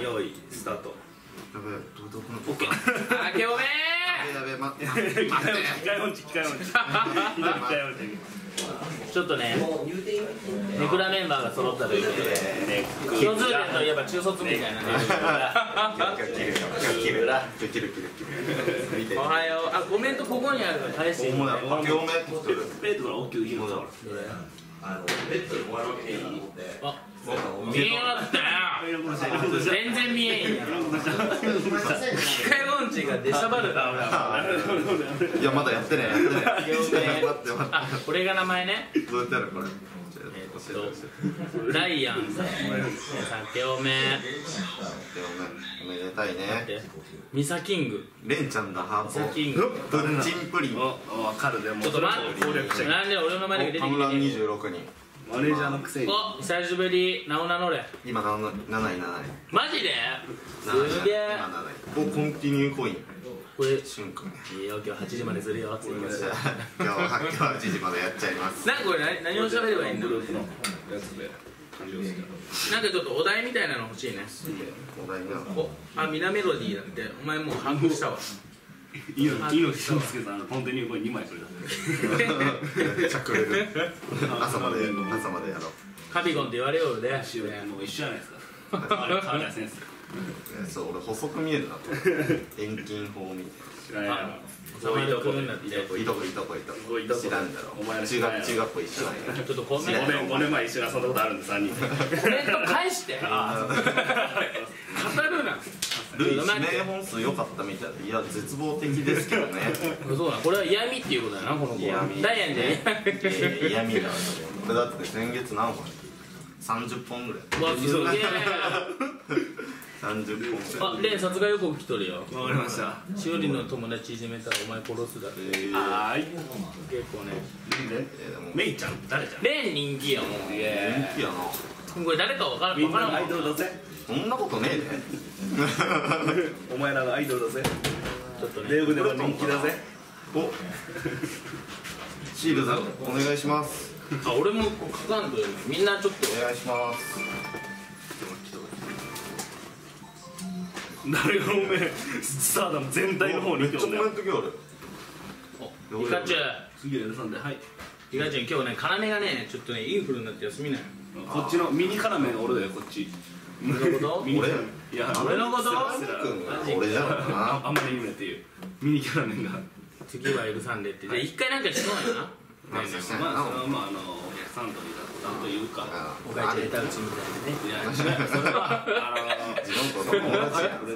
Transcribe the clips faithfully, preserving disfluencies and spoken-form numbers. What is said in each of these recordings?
用意スタート。 やべえ、どどこのオッケー。 あけおめー。やべえ、待って。待って。 機械音痴、機械音痴。機械音痴。 ちょっとね、ネクラメンバーが揃ったということで、共通点といえば中卒みたいなね。おはよう。あ、コメントここにあるから返していいのね。 あけおめって来てる。 ペットから大きく言うの。 ベッドで終わるわけにいいので。 あ、見えなかったよ。全然見えんや。機械音痴が出しゃばるな。 いや、まだやってねやってね。待って待って。 あ、これが名前ね。 どうやってやるこれ。 ダイアンさん、酒おめ。 おめでたいね。 ミサキング。 レンちゃんだハート。 ミサキング。 プッチンプリン。 わかるでも。 ちょっと待って。なんで俺の前で出てきて。 タムランにじゅうろくにん。 マネージャーのくせに。 お、久しぶり。名を名乗れ。 今なないなない。 マジで？すげえ。 お、コンティニューコイン。 これ瞬間。 いいよ、今日はちじまでするよ。 今日ははちじまでやっちゃいます。 なんかこれ何何を喋ればいいんだろう。なんかちょっとお題みたいなの欲しいね。 お題が。 お、あ、ミナメロディーだって。お前もう把握したわ。 いいの、いいの、俊介さん、コンティニューコインにまいくれた。 めっちゃくれる。朝まで朝までやろう。 カビゴンって言われよるで。 もう一緒じゃないですか。あれ、川谷先生。 そう、俺細く見えるなと。遠近法みたいな。 知らないな。 そういうとこになって。 いとこいとこいとこいとこ。知らんだろ。 お前ら中学中学校一緒なんや。 ちょっとコメント。 ごねんごねんまえ一緒に遊んだことあるんでさんにん。 コメント返して。語るな。 ルイ指名本数良かったみたいで、いや絶望的ですけどね。 そうだ、これは嫌味っていうことだな、この子は。ダイアンで嫌味だ。これだって先月何本？三十本ぐらい。 うわ、すげえ。 三十本。 あ、レン殺害予告来とるよ。 わかりました。 しおりの友達いじめたらお前殺すだって。 はーい。 結構ね。 メイちゃん誰じゃん。 レン人気やもん。 人気やな。 これ誰かわからん。 みんなのアイドルだぜ。 そんなことねえで。 お前らのアイドルだぜ。 ちょっとね。 デーブでも人気だぜ。 お。シールズお願いします。 あ、俺も書かんとよ。みんなちょっとお願いします。 誰がおめえスターダム全体の方にめっちゃコメント来る。 お、ピカチュウ。 次はさんで、はい。 ピカチュウ今日ね、要がね、ちょっとね、インフルになって休みない。 こっちのミニカラメが俺だよ、こっち。 俺のこと？ ミニカラメ。いや、 俺のこと？ 俺じゃんな。 あんまり言うなっていう。ミニキャラメが。 次は許さんでって。じゃあ一回なんかしそうやな。 まあ、それはまあ、あの、お客さんとなんというか。 お会計下手打ちみたいなね。 いや、それは、あの、 自分と友達や。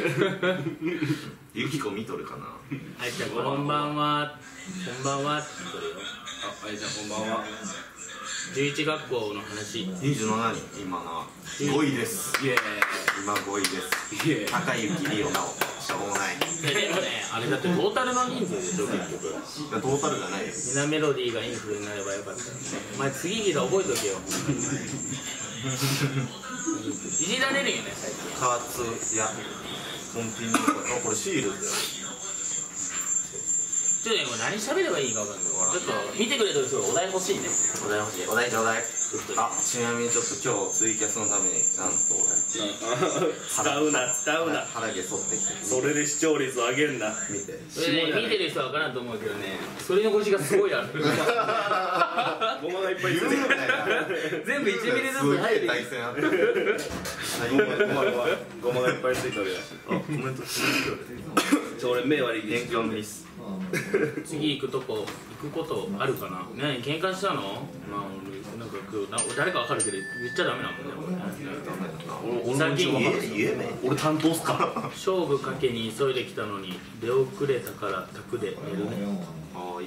ユキコ見とるかな。 はい、じゃあこんばんは。こんばんはって言うとるよ。 あ、はい、じゃあこんばんは。 じゅういち学校の話。 にじゅうななにん今なごいです。 イエーイ。 今ごいです。 イエーイ。 高雪リオナオしょうがない。 でもね、あれだってトータルの人数でしょ、結局。 いやトータルじゃないです。 ミナメロディーがインフルになればよかった。お前次ギタ覚えとけよ。いじられるよね、最近。 カーツやコンティニュー。あ、これシールだよ。 ちょっとね、これ何喋ればいいか分かんない。ちょっと見てくれてる人がお題欲しいね。 お題欲しい。お題ちょうだい。あ、ちなみにちょっと今日ツイキャスのためになんと使うな、使うな。 腹毛剃ってきて。 それで視聴率上げんな。 見て。 それね、見てる人は分からんと思うけどね、それの腰がすごいある。 ごまがいっぱいついてる。 全部いちミリずつすげ入る。 え対戦あってる。 ごまがいっぱいついてるやん。 あ、コメントついてる。 ちょ、俺目割り勉強ミス。 次行くとこ行くことあるかな。何喧嘩したの？まあ俺なんか今日な誰か分かるけど言っちゃダメなもんね。俺先に俺担当っすか。 勝負かけに急いできたのに出遅れたから宅で寝るね。 はい。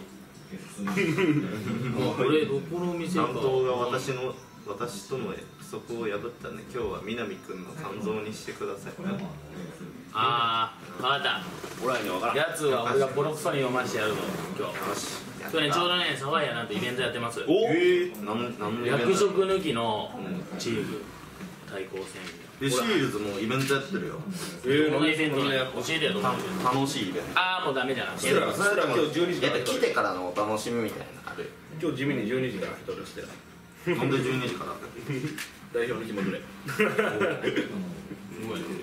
俺どこの店か。 担当が私の私との約束を破ったんで今日は南くんの肝臓にしてください。 あー、分かった。 俺らには分からん。 やつは俺がボロクソに読ましてやるの今日。 よし。 今日ねちょうどねサファイアなんてイベントやってます。 おえなんなんのイベント役職抜きのチーム対抗戦。 でシールズもイベントやってるよ。 このイベントね教えてよ。 楽しいイベント。 ああもうダメじゃん。 それらそれら今日じゅうにじからやっぱ来てからのお楽しみみたいなのある。 今日地味にじゅうにじから人としてなんでじゅうにじから代表に決まってくれ。 すごいね。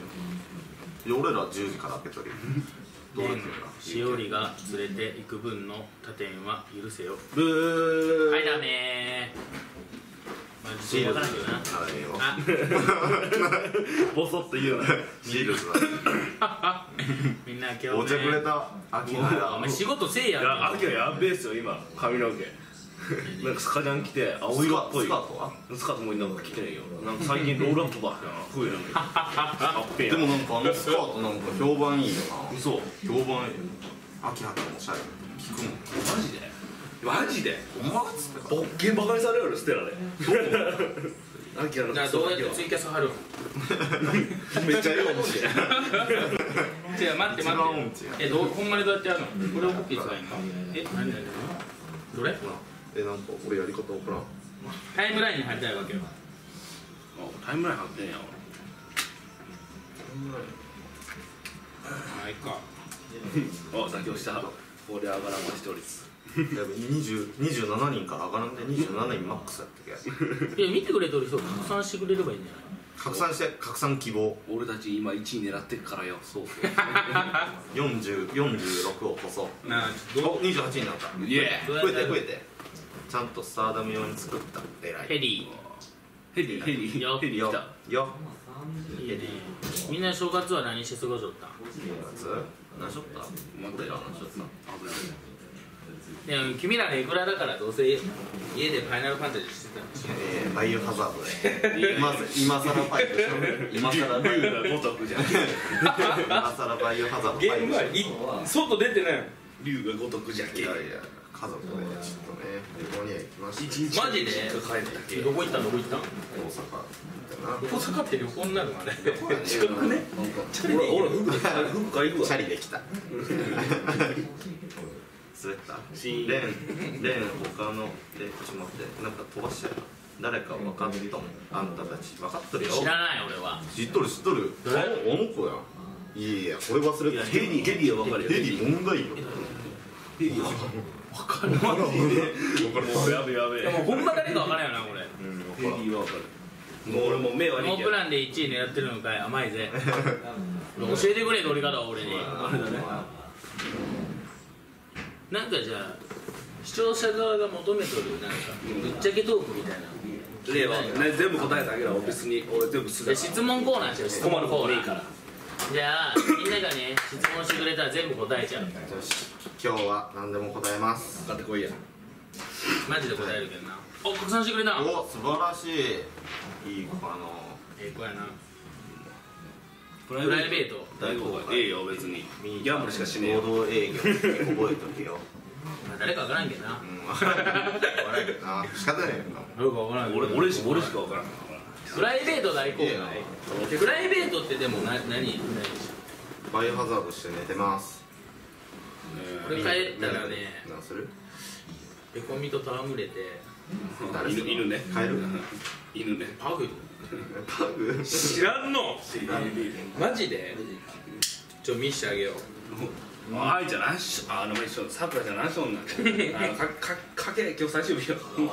いや俺らじゅうじから開けとるよどうやってるかしおりが連れて行く分の他店は許せよ。 ブーはいダメー。まあ自信わからんけどな。あボソッと言うなシールズだみんな今日ねお茶くれた秋の間お前仕事せえやいや秋はやべえっすよ今髪の毛なんかスカジャン着て青色っぽいスカートはスカートもなんか着てないよなんか最近ロールアップばっか冬なのにあっぺえやでもなんかあのスカートなんか評判いいよな嘘評判いいよ秋葉原もおしゃれ聞くもんマジでマジでお前っつってボッケンバカにされるよステラで秋のじゃあどうやってツイキャス貼る？ めっちゃいい音痴違う待って一番音待っ痴てえどうほんまにどうやってやるの？これをコピー使えんの？え何何何どれ？ えなんか俺やり方分からんタイムラインに貼りたいわけよ。 タイムライン貼ってんやまあいいか。 あ先押したこれ上がらんましておりすいやにじゅう、にじゅうななにんから上がらんでにじゅうななにんマックスやったっけいや見てくれとる人拡散してくれればいいんじゃない？ 拡散して拡散希望俺たち今いちい狙ってっからよそうよんじゅう、よんじゅうろくをこそなあちょっとおにじゅうはちになったイエどうや増えってやるて増えてちゃんとスターダム用に作った偉いヘリヘリヘリよよヘリ来たよーいいね。みんな正月は何して過ごしとったん？ 夏何しょった待ってよ何しょった危ないいや君らねいくらだからどうせ家でファイナルファンタジーしてたんでしょ。 えーバイオハザードで今今さらファイトしよう今さらバイオ竜が如くじゃん今さらバイオハザードファイトしよう外出てない竜が如くじゃけいやいや家族でちょっとね旅行には行きました一日マジで帰ったっけどこ行ったんどこ行ったん？ 大阪大阪って旅行になるのあれ。 近くね俺俺服服買いるわチャリできた滑ったレンレン他のでちょっと待ってなんか飛ばしたよ誰か分かっとんあんたたち分かっとるよ知らない俺は。 知っとる知っとるああの子やんいやいやこれ忘れてたヘリヘリは分かるよヘリ問題よヘリは分かる。 分かるもうやべやべでもほんま誰か分からんよなこれ。 ヘリは分かるもう俺もう目悪いノープランでいちい狙ってるのかい甘いぜ。教えてくれ取り方は俺に。 あれだねなんかじゃあ視聴者側が求めとるなんかぶっちゃけトークみたいな。 例はね全部答えてあげるわ別に俺全部すで質問コーナーしよう。質問困るこコーナーとでいいからじゃあみんながね質問してくれたら全部答えちゃう。 よし今日は何でも答えます買ってこいやマジで答えるけどな。お拡散してくれた。 お素晴らしいいい子あのええ子やな。 ププライベート。 大公開ええよ別にギャンブルしかしねえよ合同営業覚えとけよまあ誰か分からんけどな。 うん分からんけどな仕方ないよなよく分からんけど俺俺し俺しか分からんかプライベート大公開いいな。 プライベートってでもな何何バイオハザードして寝てますこれ帰ったらね何するペコミと戯れて誰犬犬ね帰る犬ねパグパグ知らんのマジでちょ見してあげよう。 あいちゃん何しあ名前一緒さくらちゃん何しょんなんあのかかかけ今日最終日よ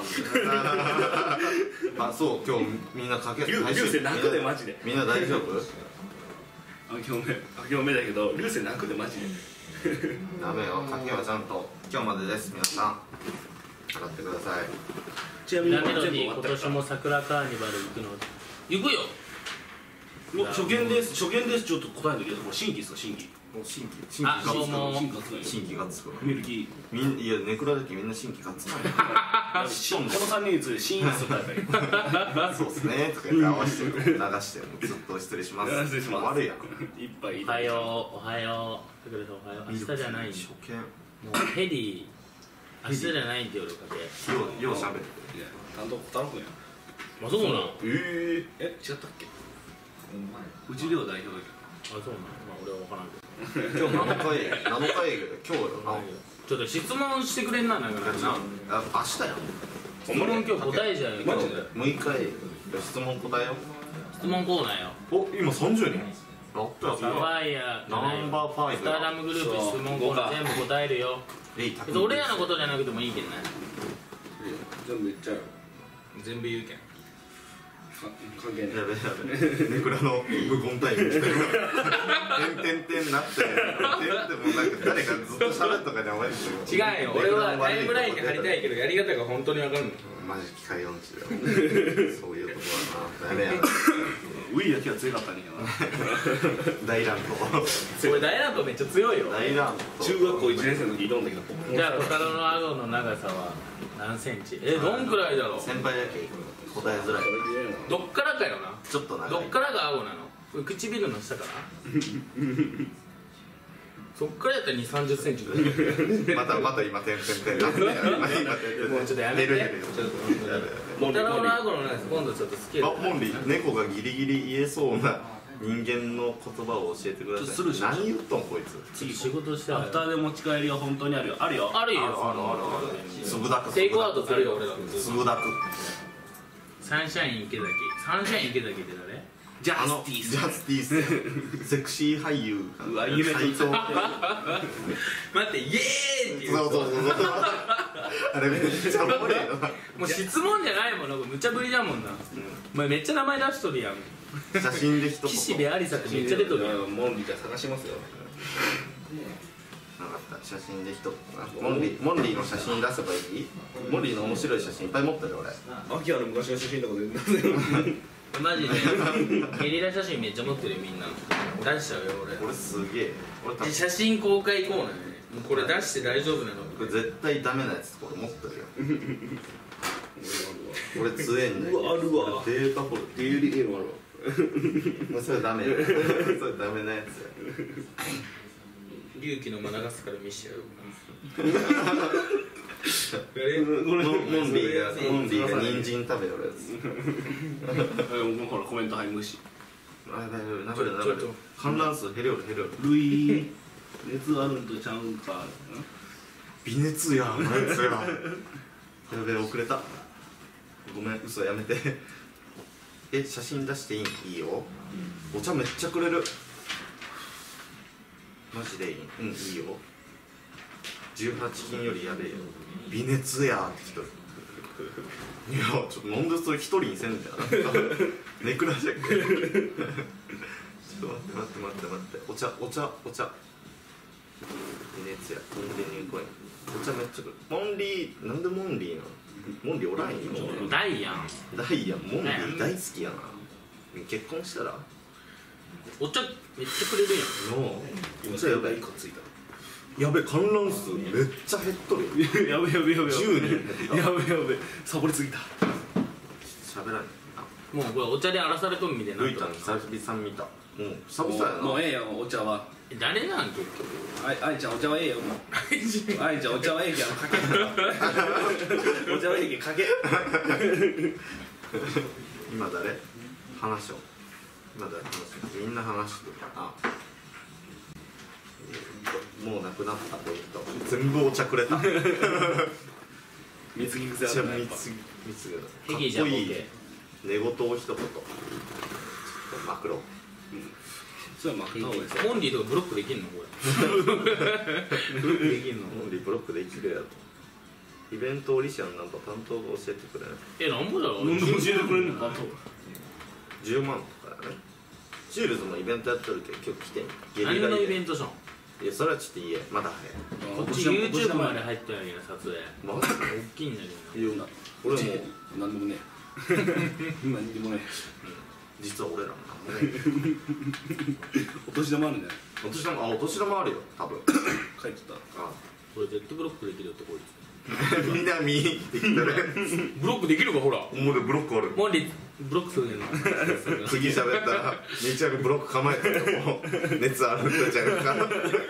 あそう今日みんなかけ流流星泣くでマジでみんな大丈夫あ今日目あ今日目だけど流星泣くでマジでダメよかけはちゃんと今日までです皆さん払ってくださいちなみにダメロデ全部終ィ今わったから年も桜カーニバル行くの行くよ。 もう初見です初見ですちょっと答えるけどこれ新規ですか新規もう新規新あ規がどうも新規がつく新規がつくミルキみんいやネクラだけみんな新規がつくーこのさんにんについて新規するタイプそうっすねとか言って合わせて流してもうずっと失礼します失礼します悪いやんいっぱいいおはようおはよう桜さんおはよう明日じゃない初見もうヘリ明日じゃないって夜かけ。 ようようしゃべっていや担当小太郎君やあそうなんあええ違ったっけうちでは代表だそうなんまあ俺は分からんけど今日なのか営業なのか営業で今日よなちょっと質問してくれんななんかなあ明日やん質問今日答えじゃんよ。 マジでむいか営業質問答えよ質問コーナーよ。 お今さんじゅうにんやったやサファイアナンバーファイブスターダムグループ質問コーナー全部答えるよ。 レイタ別に俺らのことじゃなくてもいいけどね。 全部言っちゃうよ全部言うけん。 関係ないやべやべネクラの無言タイム来てるてんてんてんなっててんってもうなんか誰かずっと喋ったかに甘いですよ。 違うよ、俺はタイムラインに貼りたいけどやり方が本当に分かんない。 マジ機械音痴だよそういうとこはなダメやウィーだけは強かったんやな大乱闘俺大乱闘めっちゃ強いよ。 大乱闘中学校いちねん生の時挑んだけどじゃあ小太郎の顎の長さは何センチ？え、どんくらいだろう。 先輩だけ答えづらいどっからかよな。 ちょっと長いどっからが顎なの？これ唇の下からそっからやったらにじゅう、さんじゅっセンチぐらい。 またまた今点点点なんでもうちょっとやめて。小太郎の顎の長さ今度ちょっとスケール。 あ、モンリー、猫がギリギリ言えそうな人間の言葉を教えてください。何言っとんこいつ。 次仕事してアフターで持ち帰りは本当にあるよ。あるよ。 あるよ。 あるあるある。すぐだく。 テイクアウトするよ俺ら。 すぐだく。 サンシャイン池崎。サンシャイン池崎って誰？ ジあのジャスティスセクシー俳優うわ夢斎藤待ってイエーイっていうそうそうそうあれめっちゃおもろいよな。 もう質問じゃないもんな、無茶ぶりだもんな。お前めっちゃ名前出しとるやん。 写真で一言岸辺有沙ってめっちゃ出とるやん。 モンリーじゃ探しますよ。 なかった写真で一言。モンリーモンリーの写真出せばいい？モンリーの面白い写真いっぱい持ってる俺。 秋葉の昔の写真とかで出せマジでゲリラ写真めっちゃ持ってるよみんな。出しちゃうよ俺。 俺すげえ。俺多分写真公開コーナーね。もうこれ出して大丈夫なの？ これ絶対ダメなやつこれ持ってるよ。俺強えんだよ。 うわあるわデータフォルデイリーエールあるわもうそれダメよそれダメなやつや。 隆起のマナガスから見してやろうモンリーがモンリーが人参食べよるやつ。 ほらコメント入無視あやばいやばい、流れる流れる。観覧数減るよる減るよる。 ルイ熱あるんとちゃうんか微熱やんあいつや。やべえ遅れた。ごめん嘘やめて。え写真出していい？いいよ。お茶めっちゃくれる。マジでいい？うんいいよ。じゅうはちきんよりやべえよ。微熱やって人。いやちょっとなんでそれ一人にせんだよ。ネクラじゃんけ。ちょっと待って待って待って待って。お茶お茶お茶。微熱や。モンリーに来い。お茶めっちゃくる。モンリーなんでモンリーなの？モンリーおらんよ。 ダイヤン。 ダイヤモンリー大好きやな。結婚したら？ お茶めっちゃくれるやん。 のお茶やばいかついた。やべ観覧数めっちゃ減っとるよ。 やべやべやべじゅうにん減った。 やべやべサボりすぎた喋らん。 もうこれお茶で荒らされとんみたいな。 ルイタン久々見た。もう久々やな。 もうええよお茶は誰なん結局。 あいあいちゃんお茶はええよもうあいちゃんお茶はええけどかけお茶はええけどかけ今誰話しよう。今誰話しよう。みんな話してる。あもうなくなったポイント全部お茶くれた。 貢ぎ癖めっちゃあるなやっぱ貢ぎ貢ぎだ。 ヘギじゃんかっこいいボケ寝言を一言。ちょっとマクロ。 それは負けた方がいいですよモンリーとかブロックできんのこれ。ブロックできんの。 モンリーブロックできるやと。イベントオリシャンなんか担当が教えてくれない。 え、なんぼだろう。 なんで教えてくれんのかとじゅうまんとかやね。シールズもイベントやってるけど今日来てん。 何のイベンントじゃん。 ト？いやそれはちょっと言えまだ早い。 こっち YouTube まで入ってるんやけど撮影。 マジで大きいんだけど言うな俺も何でもね何でもね実は俺らもなんもね。 お年玉あるんじゃないお年玉あお年玉あるよ多分。 書いてたあこれ Z ブロックできるってこいみんな見に来てきたね。 つ。ブロックできるかほら。 もうでブロックある。 モンリーブロックするねんな。 次喋ったらめちゃくブロック構えてる。もう熱あるんじゃんか。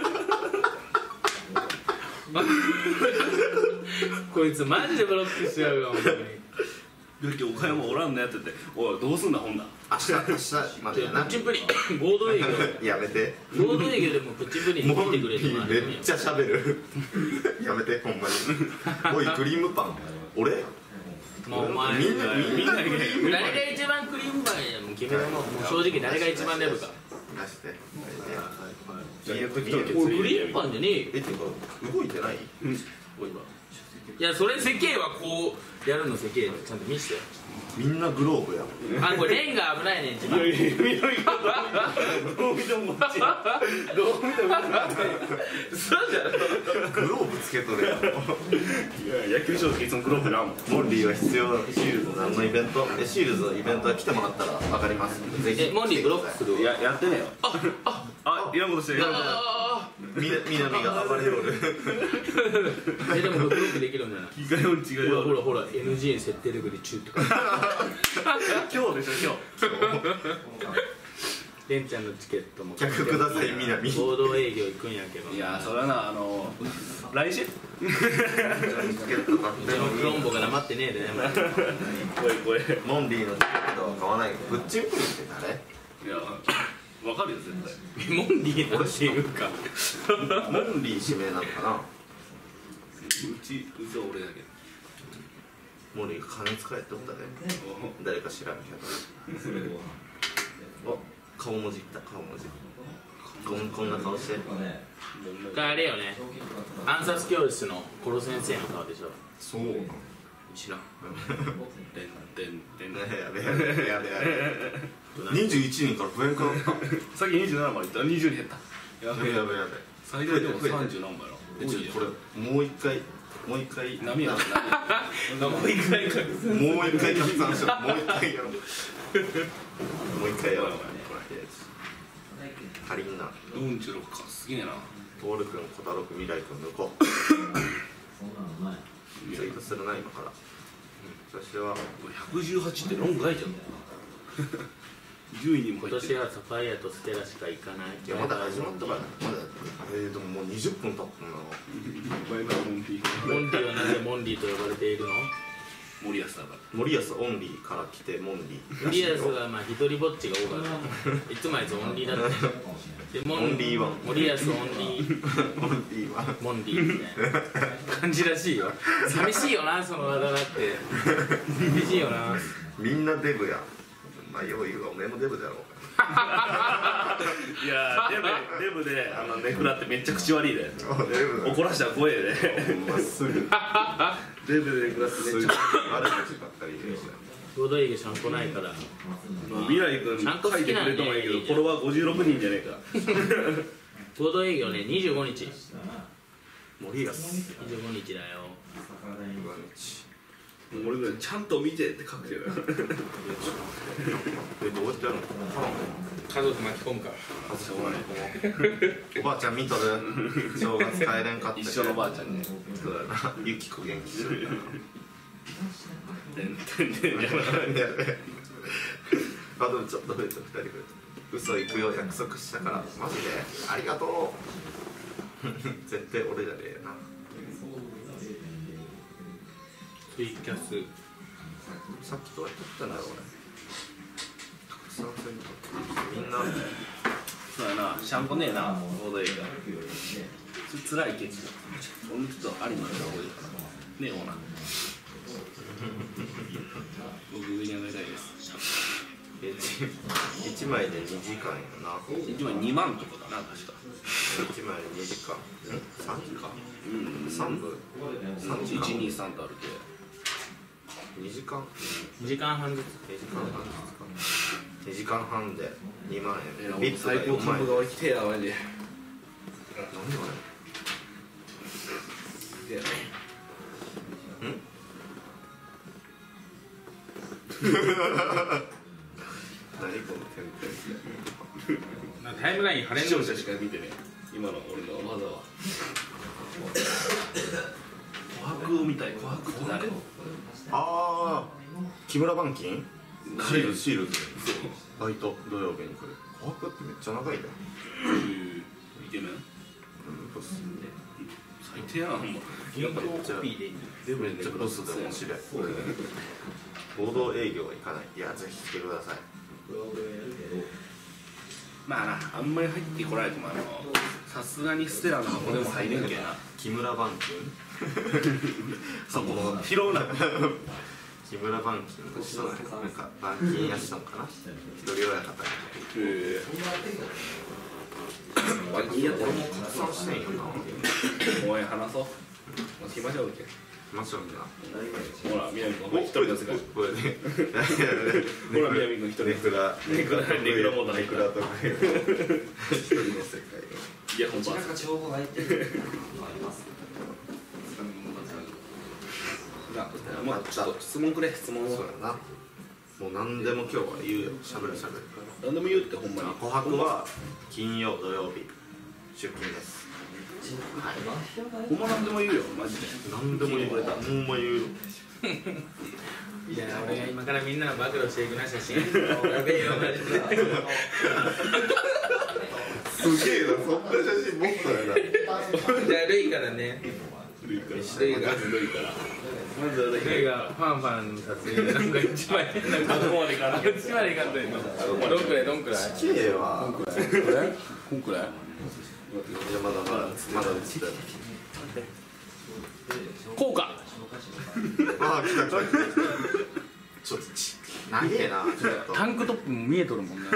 こいつマジでブロックしちゃうよ本当に。 だって岡山おらんのやってておいどうすんだほんな明日明日までやな。 プッチンプリン合同営業。 やめて。 合同営業でもプッチンプリンもう見てくれてもあめるっちゃ喋る。やめてほんまに。おいクリームパン。俺？ まあお前みんなみんな誰が一番クリームパンやもん決めろ。もう正直誰が一番レブか。 出して。 じゃあやっときと俺クリームパンじゃねえよ。 えっていうか動いてない？ いやそれ世間はこうやるの世間ちゃんと見してよ。 みんなグローブやあ、これレンガ危ないねん、一番。 いやいや緑がどう見てもこっちどう見てもそうじゃん。 グローブつけとるやんいや野球少年いつもグローブなんもん。 モンリーは必要なシールズ何のイベントえシールズのイベントは来てもらったら分かりますんでぜひえ、モンリーブロックする。 いややってねえよ。あああいらんことしてる。いらんことしてる。 みな南が暴れよるえ、でもブロックできるんじゃない。 気がよん違いほらほらほら エヌジー 設定レベル中って書いてある。 今日でしょ今日。 レンちゃんのチケットも客ください南合同営業行くんやけど、 いやそれはなあの来週。 チケット買ってうちのクロンボが黙ってねえで。 これこれ。いモンリーのチケットは買わないけどブッチンプリンって誰やわかるよ絶対。 モンリーなんていうか。 モンリー指名なのかなうちうちは俺だけど。 モンリーが金使えっておったね誰か知らんけどお顔文字いった顔文字こんこんな顔してこれあれよね、暗殺教室の殺先生の顔でしょ。 そう知らん。 でんでんでん。 やべやべやべやべにじゅういちにんから増えんかったさっきにじゅうななまでいったらにじゅうに減った。ややべやべやべ最大でもさんじゅう何倍の。 えちょっとこれもう一回もう一回波や波。もう一回か。 もう一回拡散しようもう一回やろうもう一回やろう足りんなうんちゅうろくかすげえな。 トール君小太郎君未来君向こうツイートするな今から私はひゃくじゅうはちってロング書いちゃうの。じゅういにも今入ってる。 年はサファイアとステラしか行かない。 いやまだ始まったからまだえー、でももうにじゅっぷん経ったなバイバイモンリー。 モンリーはなぜモンリーと呼ばれているの。 森保さんが。 森保オンリーから来てモンリー森保はまあ一人ぼっちが多かった。いつもあいつオンリーだった。でモオンリーワン森保オンリーオンリーはモンリーみたいな感じらしいよ。寂しいよなそのあだ名って寂しいよな。 みんなデブやまあよう言うわおめえもデブだろういやデブデブであのネフラってめっちゃ口悪いで。 デブだ怒らしたら怖えで。 まっすぐデブでネフラってめっちゃ。 悪口ばっかり言う合同営業ちゃんこないから。 未来君ちゃんと好書いてきなんでくれてもいいけどフォロワーごじゅうろくにんじゃねえか。 合同営業ねにじゅうごにち。 森保にじゅうごにちだよ。 俺ぐらいちゃんと見てって書くけど。 えどうやってやるの家族巻き込むから。 しょうがない。 おばあちゃん見とる正月帰れんかった一緒のおばあちゃんに。 そうだなゆきこ元気してるてんてんてんじゃない。 あでもちょっと増えたふたり増えた嘘行くよ約束したからマジでありがとう絶対俺らでええなツイキャスさっきどうやってやったんだろう俺拡散せんかみんなそうやな、シャンコねえな、大台が。つつらいケツ。俺もちょっとありなんだ方がいいかな。ねえ、オーナー。僕上に上がりたいです。 いちまいでにじかんやな一枚にまんとかだな、確か。 いちまいでにじかんさんじかうん。 さん部さんじいち、 かんに、さんとあるけ。 にじかんにじかんはんずつ。 にじかんはんにじかんはんでにまんえ円ビッツが最高よんまん円幹部が俺来てや、マジで。 なんでこでれ何この点々 タイムライン貼れんの視聴者しか見てね今の俺の技は琥珀を見たい琥珀って誰？ ああ木村板金シールズシールズそうバイト土曜日に来る琥珀ってめっちゃ長いねイケメンうんボス最低やなほんま銀行コピーでいい。 めっちゃボスで面白い合同営業は行かないいやぜひ来てくださいまあなあんまり入ってこられてもあのさすがにステラの箱でも入れんけんな木村板金そこ拾うな木村板金の人なんか板金やしたんかな一人親方にへえワンキーやってる拡散してんよなお前話そう暇じゃうけマジみたいな。 ほら南君一人の世界これね。 ほら南君一人ネクラネクラネクラモード入ったネクラとか一人の世界いや本当はなんか情報が入ってるのありますもうちょっと質問くれ質問をそうやな。もう何でも今日は言うよ。しゃべるしゃべる。 何でも言うってほんまに琥珀は金曜土曜日出勤です。 ほんま何でも言うよマジで何でも言う。ほんま言うよ。 いや俺が今からみんなの暴露していくな写真やべえよマジすげえな、そんな写真持ったよな。 じゃあルイからねルイからルイがまずルイからまずルイルイがファンファンの撮影でなんか一枚変なあここまでいかなあっちまでいかんといのどんくらいどんくらい綺麗は。 これこんくらいいやまだまだまだ映ってる。 こうかああ来た来た来た。ちょっとち長えな。ちょっと。 タンクトップも見えとるもんね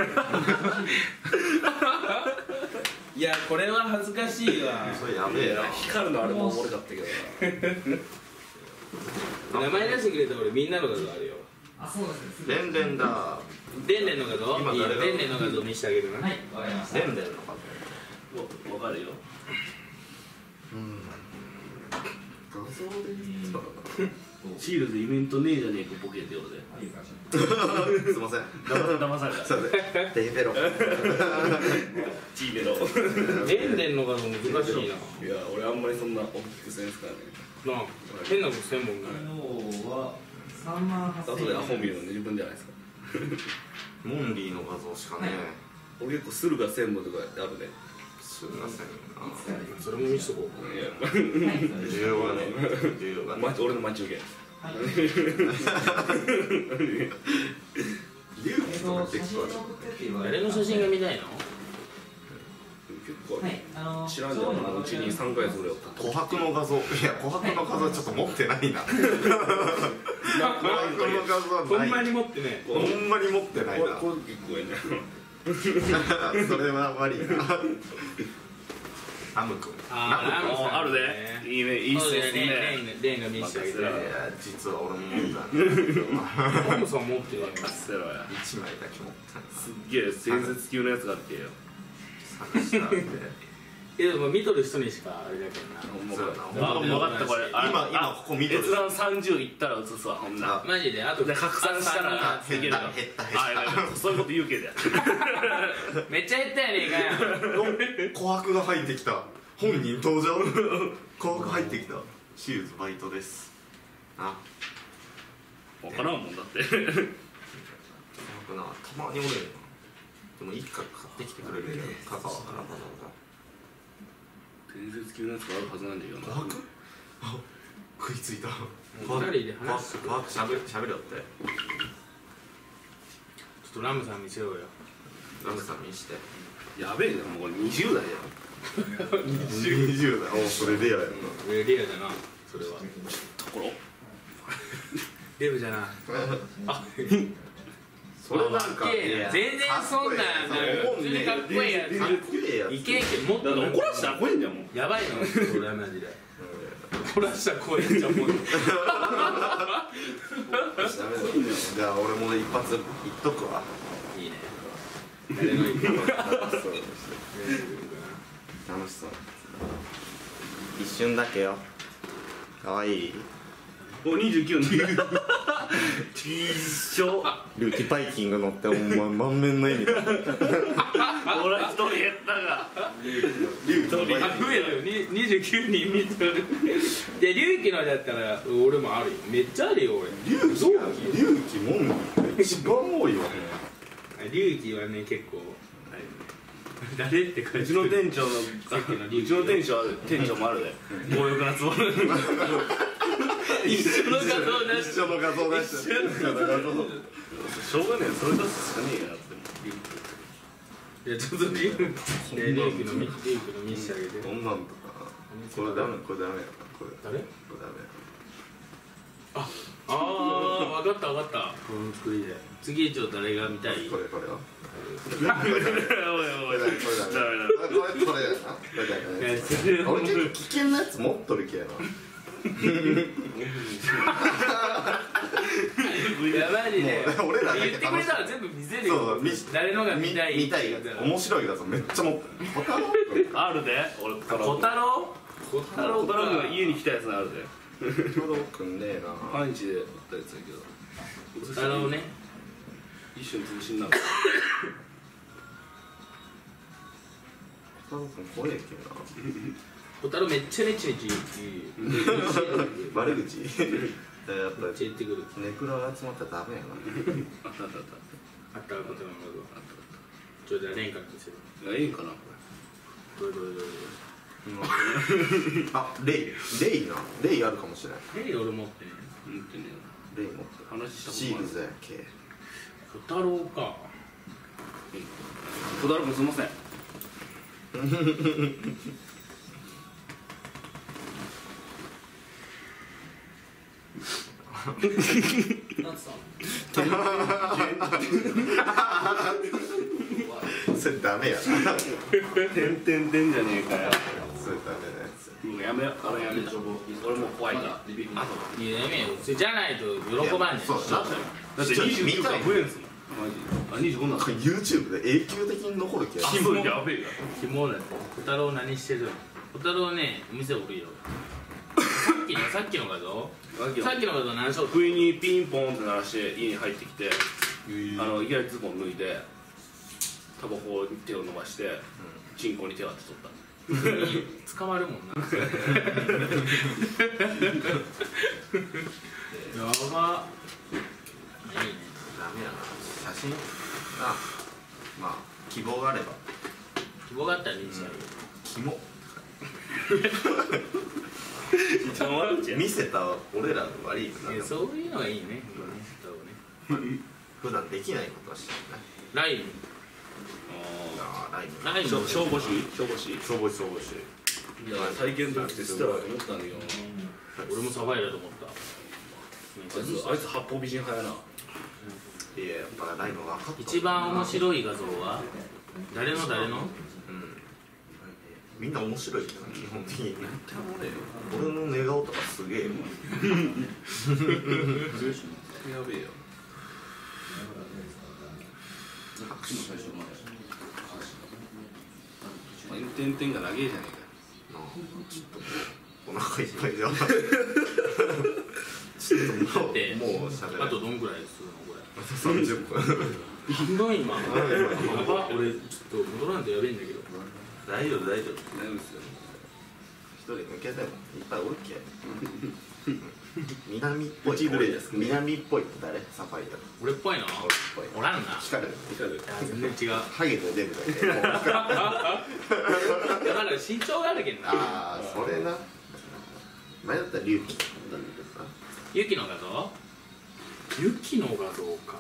いやこれは恥ずかしいわそれやべえな。 光るのあれもおもろかったけど名前出してくれた俺みんなの画像あるよレンレンだ。 レンレンの画像いいよ今誰がレンレンの画像見せてあげるなはい、わかりました。 レンレンのか。 もう分かるようん。画像でいいかシールズイベントねえじゃねえかボケってことでな。すいません。 騙されたすいません。デベロ。 チーベロレンレンの画像難しいないや俺あんまりそんな大きくせんすからねなあ変なことせんもんね昨日は三万八千後でアホ見るの自分じゃないですかモンリーの画像しかね。 俺結構駿河専務とかあるねすみません。 それも見せとこういや需要がね。需要がね。 ま俺の待ち受け龍騎とか写真結構ある。 送ってって言われ誰の写真が見たいの結構はい、あの知らんじゃんうちにさんかげつぐらいおった琥珀の画像。いや琥珀の画像ちょっと持ってないな。琥珀の画像はない。 ほんまに持ってねほんまに持ってないな。 これこれ結構ええねそれは悪いな。アム君。 あーラムさんあるでいいねいいっすねレイレイが見せてあげていや実は俺も持ったんだ。 ラムさん持ってねせろや一枚だけ持ったんです。 すっげえ伝説級のやつがあってよ探したんで。 いやでも見とる人にしかあれだけどなそうやな。 あ分かったこれあ今今ここ見てる。 閲覧さんじゅういったら映すわほんなマジであとで拡散したら減ったいけるの減った減ったあいやいやそういうこと言うけどやめっちゃ減ったやねえかよ琥珀が入ってきた。本人登場。琥珀入ってきた。シールズバイトです。あ。 分からんもんだって琥珀なたまにおるよな。でも一回買ってきてくれるけど香川からわざわ伝説級のやつがあるはずなんだけどざ。琥珀？あ、食いついた。 二人で話す琥珀しゃべしゃべるよって。 ちょっとラムさん見せようよラムさん見して。 やべえなもうこれにじゅう代やにじゅう代。おそれレアやな。 えリアだなそれはところデブじゃなあそれなんかかっけえな全然そんなん普通にかっこいいやつかっこいいやつ。 いけんけどもっだとって怒らしたら怖いんだよもうやばいの俺はマジで怒らしたら怖いんじゃんもうじゃあ俺も一発言っとくわ。 いいね誰の意見楽しそう。一瞬だけよ。かわいい。 おにじゅうきゅうの一緒ルーキバイキング乗ってお前満面の笑みだ。 俺は一人減ったが龍騎のバイあ増えたよににじゅうきゅうにん見てるいや龍騎のだったら俺もあるよめっちゃあるよ俺キング。龍騎が龍騎もん一番多いわ。 龍騎はね結構誰って感じうちの店長のさっきのうちの店長は店長もあるで強欲なつもり一緒の画像出し一緒の画像出してる。一緒の画像。 しょうがねえそれ出すしかねえやっていやちょっと龍騎龍騎の見龍騎の見せてあげてこんなんとか。これダメこれダメやなこれ。 誰これダメや。 ああ分かった分かったこの作りで次ちょっと誰が見たいこれこれは。 おいおいこれダメこれダメ。 ダメだれそれやな俺結構危険なやつ持っとるけやな。 いやマジでもう俺らだけ言ってくれたら全部見せるよ。 そうそう見誰のが見たい見たいやつ面白いやつめっちゃ持ってる。ホタロあるで俺小太郎小太郎小太郎君が家に来たやつがあるで小太郎くんねえな。 パンチで打ったやつやけど小太郎ね。 一瞬通信なの小太郎くん怖えけど小太郎めっちゃネチネチ言う。 な。悪口。やっぱめっちゃ言ってくる。 ネクラが集まったらダメやな。 あったあったあっあったことのことちょっとじゃあレンから見せる。 たいやいいんかなどれどれどれどあ、レイレイな。レイあるかもしれない。 れ。レイ俺持ってね。 うんってねレイ持ってる。 話したシールことないズやけ。 小太郎か。 小太郎君すいませんそれダメやな。 てんてんてんじゃねえかよそれダメなやつ。 もうやめよあれやめた俺もう怖いからあといややめよ。それじゃないと喜ばんねん。 そうだな。 だってにじゅうきゅうかん増えんすもんマジあにじゅうごなんだ YouTube で永久的に残るけど。 気分やべえよキモだって。小太郎何してるの？小太郎ね、お店おるよ。さっきのさっきの画像？さっきの画像何しよう。 不意にピンポンって鳴らして家に入ってきてあのいきなりズボン脱いでタバコに手を伸ばしてチンコに手を当てとった捕まるもんな。やば。いいね。 ダメやな。写真がまあ希望があれば。 希望があったら見せてやる。 キモ。 一番悪口や見せた俺らの悪いな。 いやそういうのがいいね。本当ね。ね。 普段できないことはしてるね。 ライブ。 ああ、ライブ。 ライブ。 消防士消防士消防士消防士。 いや体験としてしたらと思ったんだけど俺もサバイだと思った。 あいつあいつ八方美人派やないややっぱライブ分かった。 一番面白い画像は誰の誰の？ みんな面白いけど基本的に。俺の寝顔とかすげえわ。 やべえよ拍手の最初まで点々が長えじゃねえかちょっとお腹いっぱいで。ちょっともうでもうしゃべれない。 あとどんぐらいするのこれ？ あとさんじゅっぷん。 ひどい今。やば。俺ちょっと戻らんとやべえんだけど。 大丈夫大丈夫。 大丈夫ですよ一人抜けてもいっぱいおるけ。南っぽい。南っぽいって誰？サファイア。 俺っぽいの？ 俺っぽい。 おらんな。 聞かれる。 光るあ全然違う。 ハゲでデブだけ。 いやまだ身長があるけんな。 ああ、それな。前だったら龍騎だったんだけどな。 ユキの画像？ユキの画像か。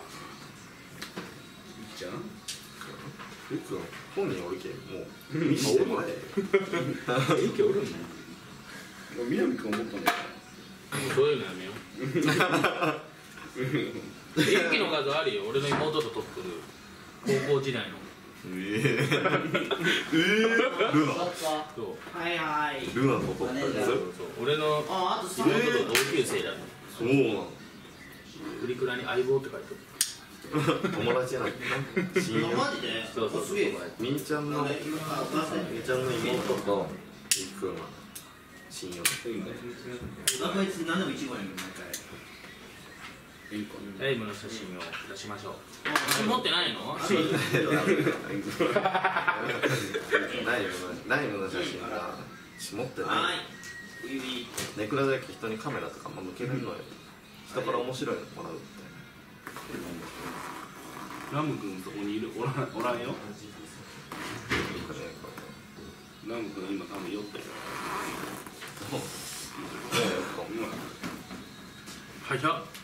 じゃんゆきくん本人おるけんもう見せてもらえ。 ユキおるんね。 南君思ったんだよそういうのやめよう。ユキの画像あるよ。俺の妹と撮ってる高校時代の。 ええルナそうはいはいルナと撮ったやそうそう俺のああとさ妹と同級生だね。 つ。そうなの。 プリクラに相棒って書いて友達やないな。親友。 マジでそうそうそうすげえみーちゃんのみ今からお母さんーちゃんの妹とゆきくんは親友。 あこいつ何でもいちごやん毎回いいかある。ライブの写真を出しましょう。持ってないの？ ライブのライブの写真が持ってない。 はい指ネクラだけ人にカメラとかも向けるのよ。人から面白いのもらうって。 ラム君そこにいるおらんおらんよラム君今多分酔ってる早っ。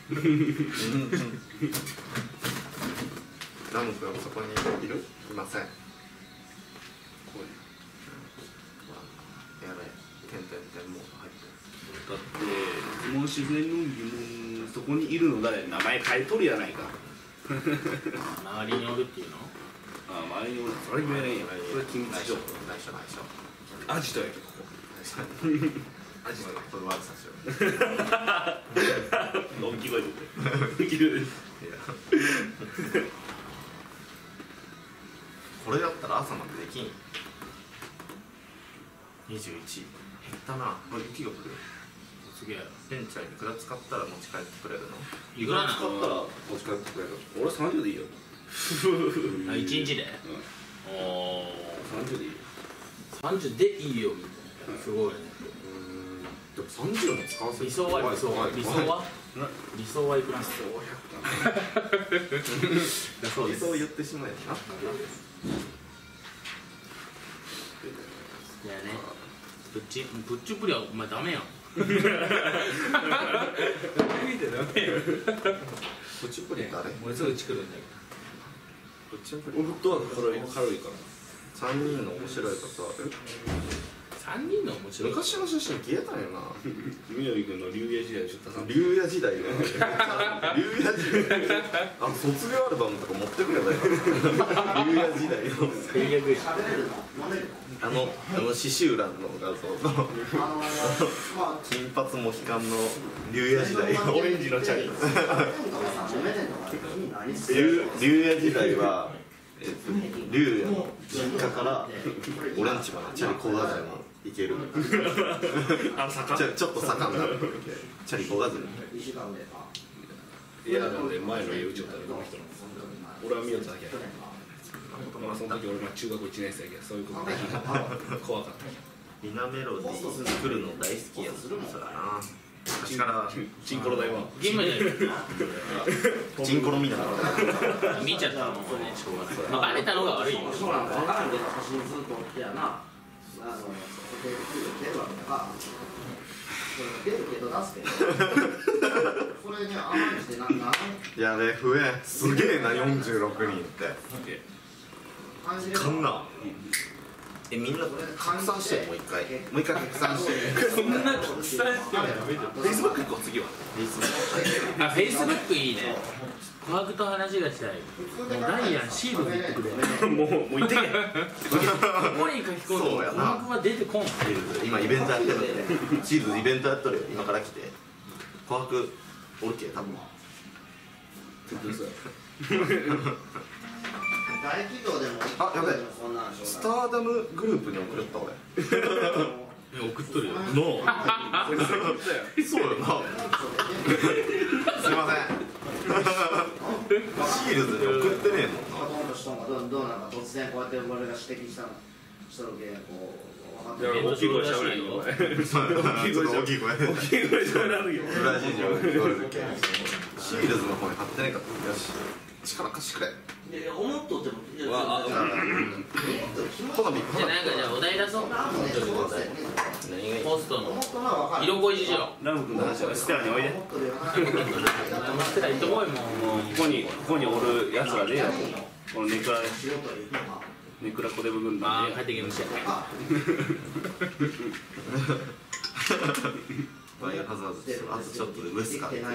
ラム君そこにいる？いません。やべえ、てんてんてんもう入ってる。 だって疑問自然の疑問そこにいるの誰名前変えとるやないか周りにおるっていうの？ ああれに俺それ言えないよ。それ機密情報。 内緒内緒アジトやけどここ。 アジトのこれ悪さしよう大きい声でできる。 これだったら朝までできん。にじゅういち減ったな。これ雪が降る。 すげえ。 ベンチャーいくら使ったら持ち帰ってくれるの？ いくらな使ったら持ち帰ってくれる。俺さんじゅうでいいよ。 の？一日で？ うん。 おお。 さんじゅうでいいよ。 三十でいいよみたいな。すごいね。 でもさんじゅうも使わせる。 理想は理想は理想は理想はいくら？ 理想はひゃくかな。 そうです。 理想言ってしまえな。 いやね。プッチプッチプリはお前ダメやん。 プチプリ誰？ 俺すぐ作るんだけプチプリ俺フットワーク軽い軽いから。 さんにんの面白いことある？ ど。三人の面白い。 昔の写真消えたんよな。 みなみ君の竜也時代の出たさん。 竜也時代ね。竜也時代。あ、卒業アルバムとか持ってくればいいから。竜也時代の。 最悪や。 あの、あの刺繍欄の画像と。金髪モヒカンの竜也時代。 オレンジのチャリ。 竜竜也時代は。えっと、竜也の実家から俺んちまでチャリこがずに行ける。 あの坂。 ちょちょっと坂になる。チャリこがずに。 いやでもね前の家うちおったらこの人の。俺は見よっただけや。まあその時俺が中学いちねん生やけどそういうことで怖かった。 ミナメロディー作るの大好きやつそうだな。昔からチンコロ大は。 ゲームでチンコロみたいな。 見ちゃったもんね。しょうがない。まあバレたのが悪いよ。 やべえ増えすげえなよんじゅうろくにんってかんな。えみんな拡散してもう一回もう一回拡散してそんな拡散してもダメだよ。 フェイスブック行こう次は。 あ、フェイスブックいいね。琥珀と話がしたい。もうダイアンシールで言ってくれ。 もうもう行ってけ。 ここに書き込んでも琥珀は出てこん。 今イベントやってるんでシールズイベントやっとるよ今から来て琥珀おるけ多分大企業でもあやべえそんなんスターダムグループに送った俺送っとるよ。 のそうよなすいませんシールズに送ってねえもんなほとんど人がどうどうなんか突然こうやって俺が指摘したのしたのけこう分かってる。 大きい声しゃべれんよ。 大きい声大きい声大きい声しゃべらんよ。 ブラジルに言われるけシールズの方に貼ってないかったよし力貸してくれいや思っとってもいやわあ好みじゃあなんかじゃあお題出そう。ポストの色恋事情。 ラム君の話はステラにおいで。もステラ行ってこいもう。 うここにここにおるやつらでこのネクラネクラコデブ軍団でああ帰ってきました。 バイオハザードですあとちょっとでウエスカー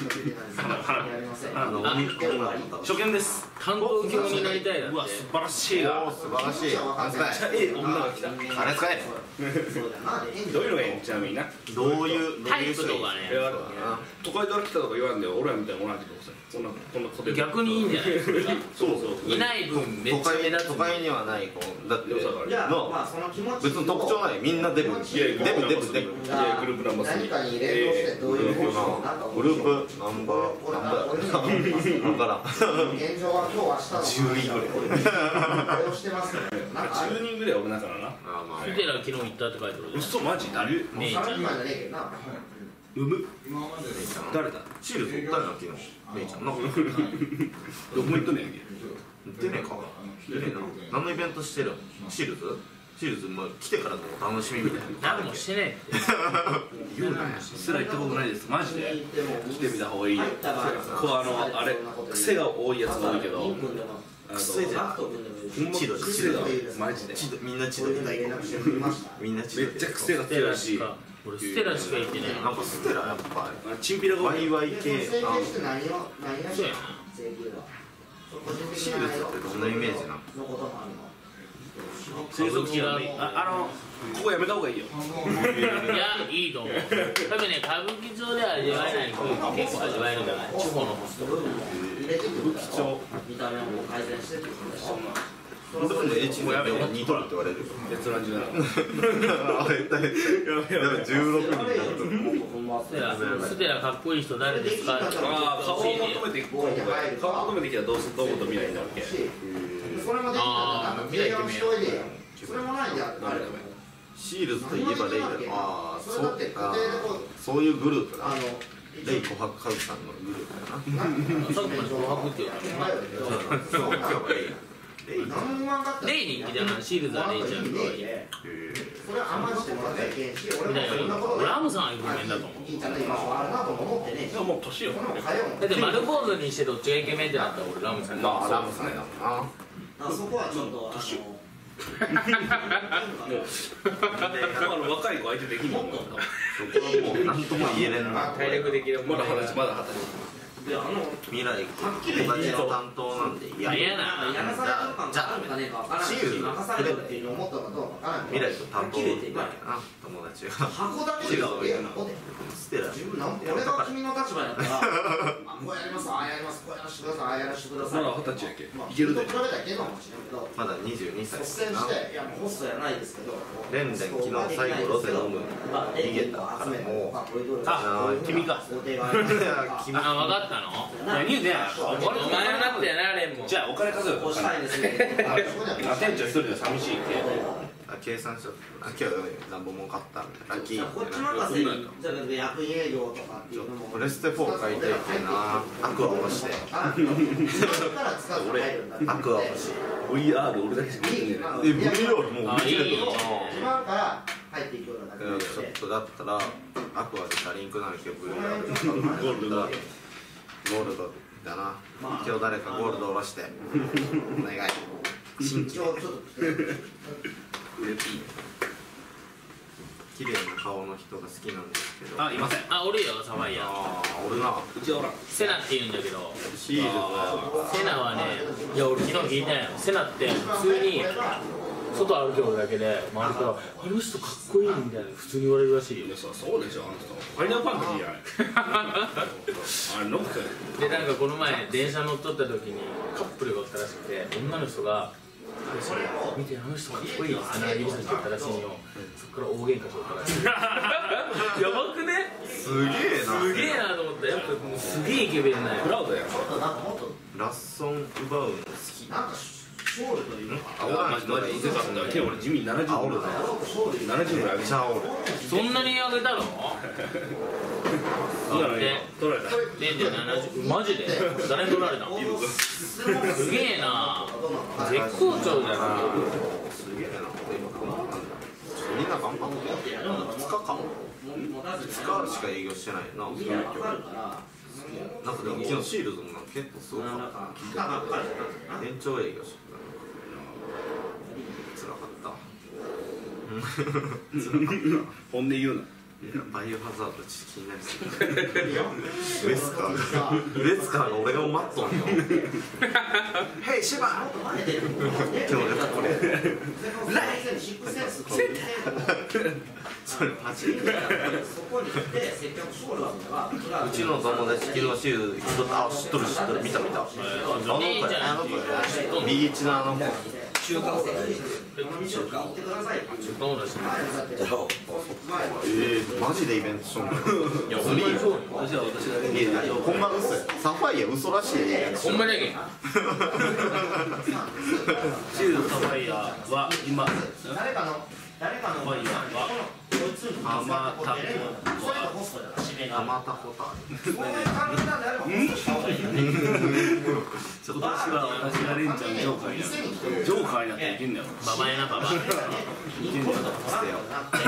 あの初見です。 担当教になりたいだって。 うわ素晴らしいが。 素晴らしいあれ使ええ女が来た。 あれ使えどういうのがいいのちなみにな。 どういうタイプとかね。 都会から来たとか言わんで俺らみたいなもんなんけどさこんなこんなコデブ。 逆にいいんじゃないそれが。 そうそう。 いない分めっ都会ちゃ目立つ。 都会にはないこうだっていやのまあその気持ち別に特徴ないみんなデブデブデブデブデブいやグループナンバースリー。 何かに連動してどういうグループナンバーナンバー分からん現状は今日明日じゅういぐらいあれをしてますねなんかじゅうにんぐらいおるなからな。 あまあヒテラ昨日行ったって書いてある。 嘘マジ誰？ 姉ちゃん。 サラリーマンじゃねえけどなうむ。誰だ？ シールズおったよな昨日姉ちゃんなどこ行っとんねんやんけ。 行ってねえか行ってねえな何のイベントしてるシールズシールズも来てからのお楽しみみたいな何もしてねえって。 言うなすら行ったことないですマジで。来てみた方がいいよ。こうあのあれ癖が多いやつが多いけど。 癖じゃんチドチドマジで。 チドみんなチド出たいみんなチドめっちゃ癖が強いし。 俺ステラしか行ってねえ。 なんかステラやっぱチンピラが多い。 ワイワイ系請求して何を何がそうや請求はシールズってどんなイメージなの？ のこともあるの。 生息地はああのここやめた方がいいよ。 いや、いいと思う。多分ね、歌舞伎町では味わえない空気結構味わえるんじゃない？地方のホスト。 入れてくるから見た目を改善してってことでしょ。 でもね、エイチもやめに取るって言われるよ。 別ランジュなあれ大体じゅうろくにんだとステラかっこいい人誰ですか？ ああ、顔を求めて顔を求めてきたらどうすると思うと未来になるけ。 それもできたらなんか提案しといてよ。それもないんであれば。 シールズといえばレイだ。ああ、そうあそういうグループだ。レイ琥珀ハウスさんのグループだな。 さっきまで琥珀って言うたの。レイ人気だな、シールズはレイちゃんがいい。 それは甘んじてもらったらいけんし、俺もそんなことでラムさんはイケメンだと思う。 いいんじゃないかあるなとも思ってね。 いやもう年よ。 だって丸坊主にしてどっちがイケメンってなったら俺ラムさんだ。 ああ、ラムさんやな。 あそこはちょっとあの。 あの若い子相手できんもん。 そこはもう何とも言えれんな。 体力的なまだ二十歳まだ二十であの未来友達の担当なんでいや嫌な。 やらされてる感があるかねえか分からないし、任されるっていうのを思ったのかどうか分からない。 未来と担当なんやな、友達が。 箱だけでええやん、箱で。 ステラ自分なん俺が君の立場やったら、あこうやります、ああやります、こうやらしてください、ああやらしてください。 まだ二十歳やけ。 まあいけるで人と比べたらいけんのかもしれんけど、 まだにじゅうにさい率先して、いやもうホストやないですけど、 レンレン昨日最後ロゼ飲む逃げたからもうあ、君か。 工程があるいや君あ、分かったの？ 何言うねん。 お前なってやな、レンも。 じゃあお金数えよう。 こうしたいですね。 あ、店長一人で寂しいけ。 あ計算しちゃったあ今日何本も買ったみたいなラッキーこっち任せに、じゃあ役員営業とかっていうのも。 プレステフォー買いたいってなアクアをして俺アクアをしてブイアール 俺だけしか見てねえ ブイアール もうあ、いいね。 自慢から入っていくようなだけちょっとだったらアクアで足りんくなるけど ブイアール で買うゴールドゴールドだな今日誰かゴールド下ろしてお願い新規で綺麗な顔の人が好きなんですけどあ、いません。 あ、おるよ、サファイア。 ああ俺なうちはおらん。 セナって言うんだけど、 シールズはセナはね、いや俺昨日聞いたよ。セナって普通に外歩けるだけで周りから「あの人かっこいい」みたいな普通に言われるらしいよ。 そうそうでしょ、あの人。ファイナルファンタジーやん。あれノック。 でなんかこの前電車乗っとった時にカップルがおったらしくて、女の人が「それ見てあの人かっこいい」ってな指さして言ったらしいよ。そっから大喧嘩しとったらしい。やばくね？ すげえなすげえなと思った。やっぱもうすげえイケメンなんや。 クラウドやん。 ラッソン・奪うの好きなんかショールというか、 あ、マジマジでかったんだ。今日俺地味ななじゅうぐらい。ななじゅうぐらい上げた。 めっちゃおるそんなにあげたの？ そうなのよ。取られた。 ででななじゅうマジで？誰に取られたの？すげえな。絶好調じゃな。 すげえなみんな頑張ってふつかかもふつかしか営業してないななんかでも昨日シールズもなんか結構すごかった延長営業してたつらかったつらかった本音言うな。 バイオハザードちょっと気になりすぎてウエスカーがウエスカーが俺が待っとんよヘイシェバー今日でこれそれマジでうちの友達昨日シールズあ知っとる知っとる見た見たあの子あの子ビーチのあの子中華を中華を出してえー、マジでイベントしとんのよいやほんまにそうよ。 私は私がいやいやほんま嘘やサファイア嘘らしいやんほんまにだけん。 シールドサファイアは今誰かの誰かのファイアはアマタコアマタコタそういう感じなんであればホストした方がいいよね。 ちょっと私は私がレンちゃんジョーカーになる。ジョーカーになっていけんだよ。 ババやなババ。 捨てよ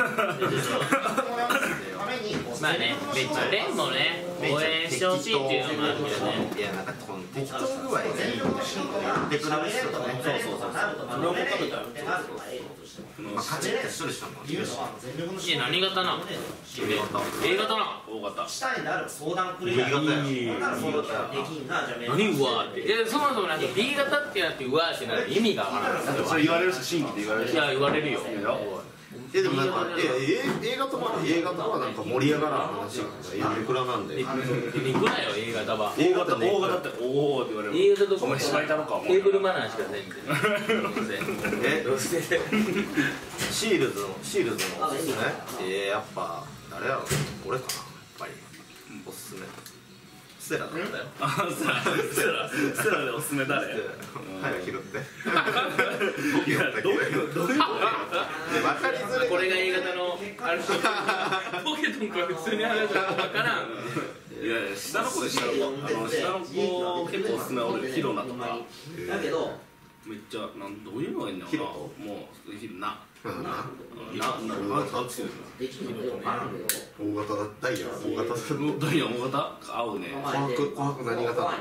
まあね、めっちゃレンもね応援してほしいっていうのもあるけどね。 いやなんかこの適当具合でやってくれる人がねそうそうそうそう。それを求めたら。 まあカチッとしとる人もいるしいチ何型なの？ A 型なの？ 大型。 したいんであれば相談くれや。 B 型やこんなのそうだったらできんな、じゃあメール何うわーって。え、そもそもなんか B 型ってなってうわーってなる意味がわからない。 それ言われるし、新規で言われるし。 いや言われるよ。 えでもなんかえ A 型も A 型はなんか盛り上がらん話がいくらなんで。 いくらよ A 型は。 A 型、大型って、おおって言われる。 A 型とかお前芝居だろか、 テーブルマナーしかないみたいな。 えシールズのシールズのおすすめえー、やっぱ誰やろ俺かなやっぱりおすすめステラだったよ。 あ、ステラ、ステラ、ステラでおすすめ誰？ 早く拾っていや、どういうどういう分かりづらい。 これが A 型のある人。ポケトンから普通に話したら分からん。 いやいや、下の子で下の子、あの下の子結構おすすめは俺ヒロナとか。 だけどめっちゃなんどういうのがいいんだろうな。もうヒロナ。な、な、な、なんつうの。 できるのよ、あるんだよ。 大型だダイヤ大型だダイヤ大型合うね。 琥珀琥珀何型なの？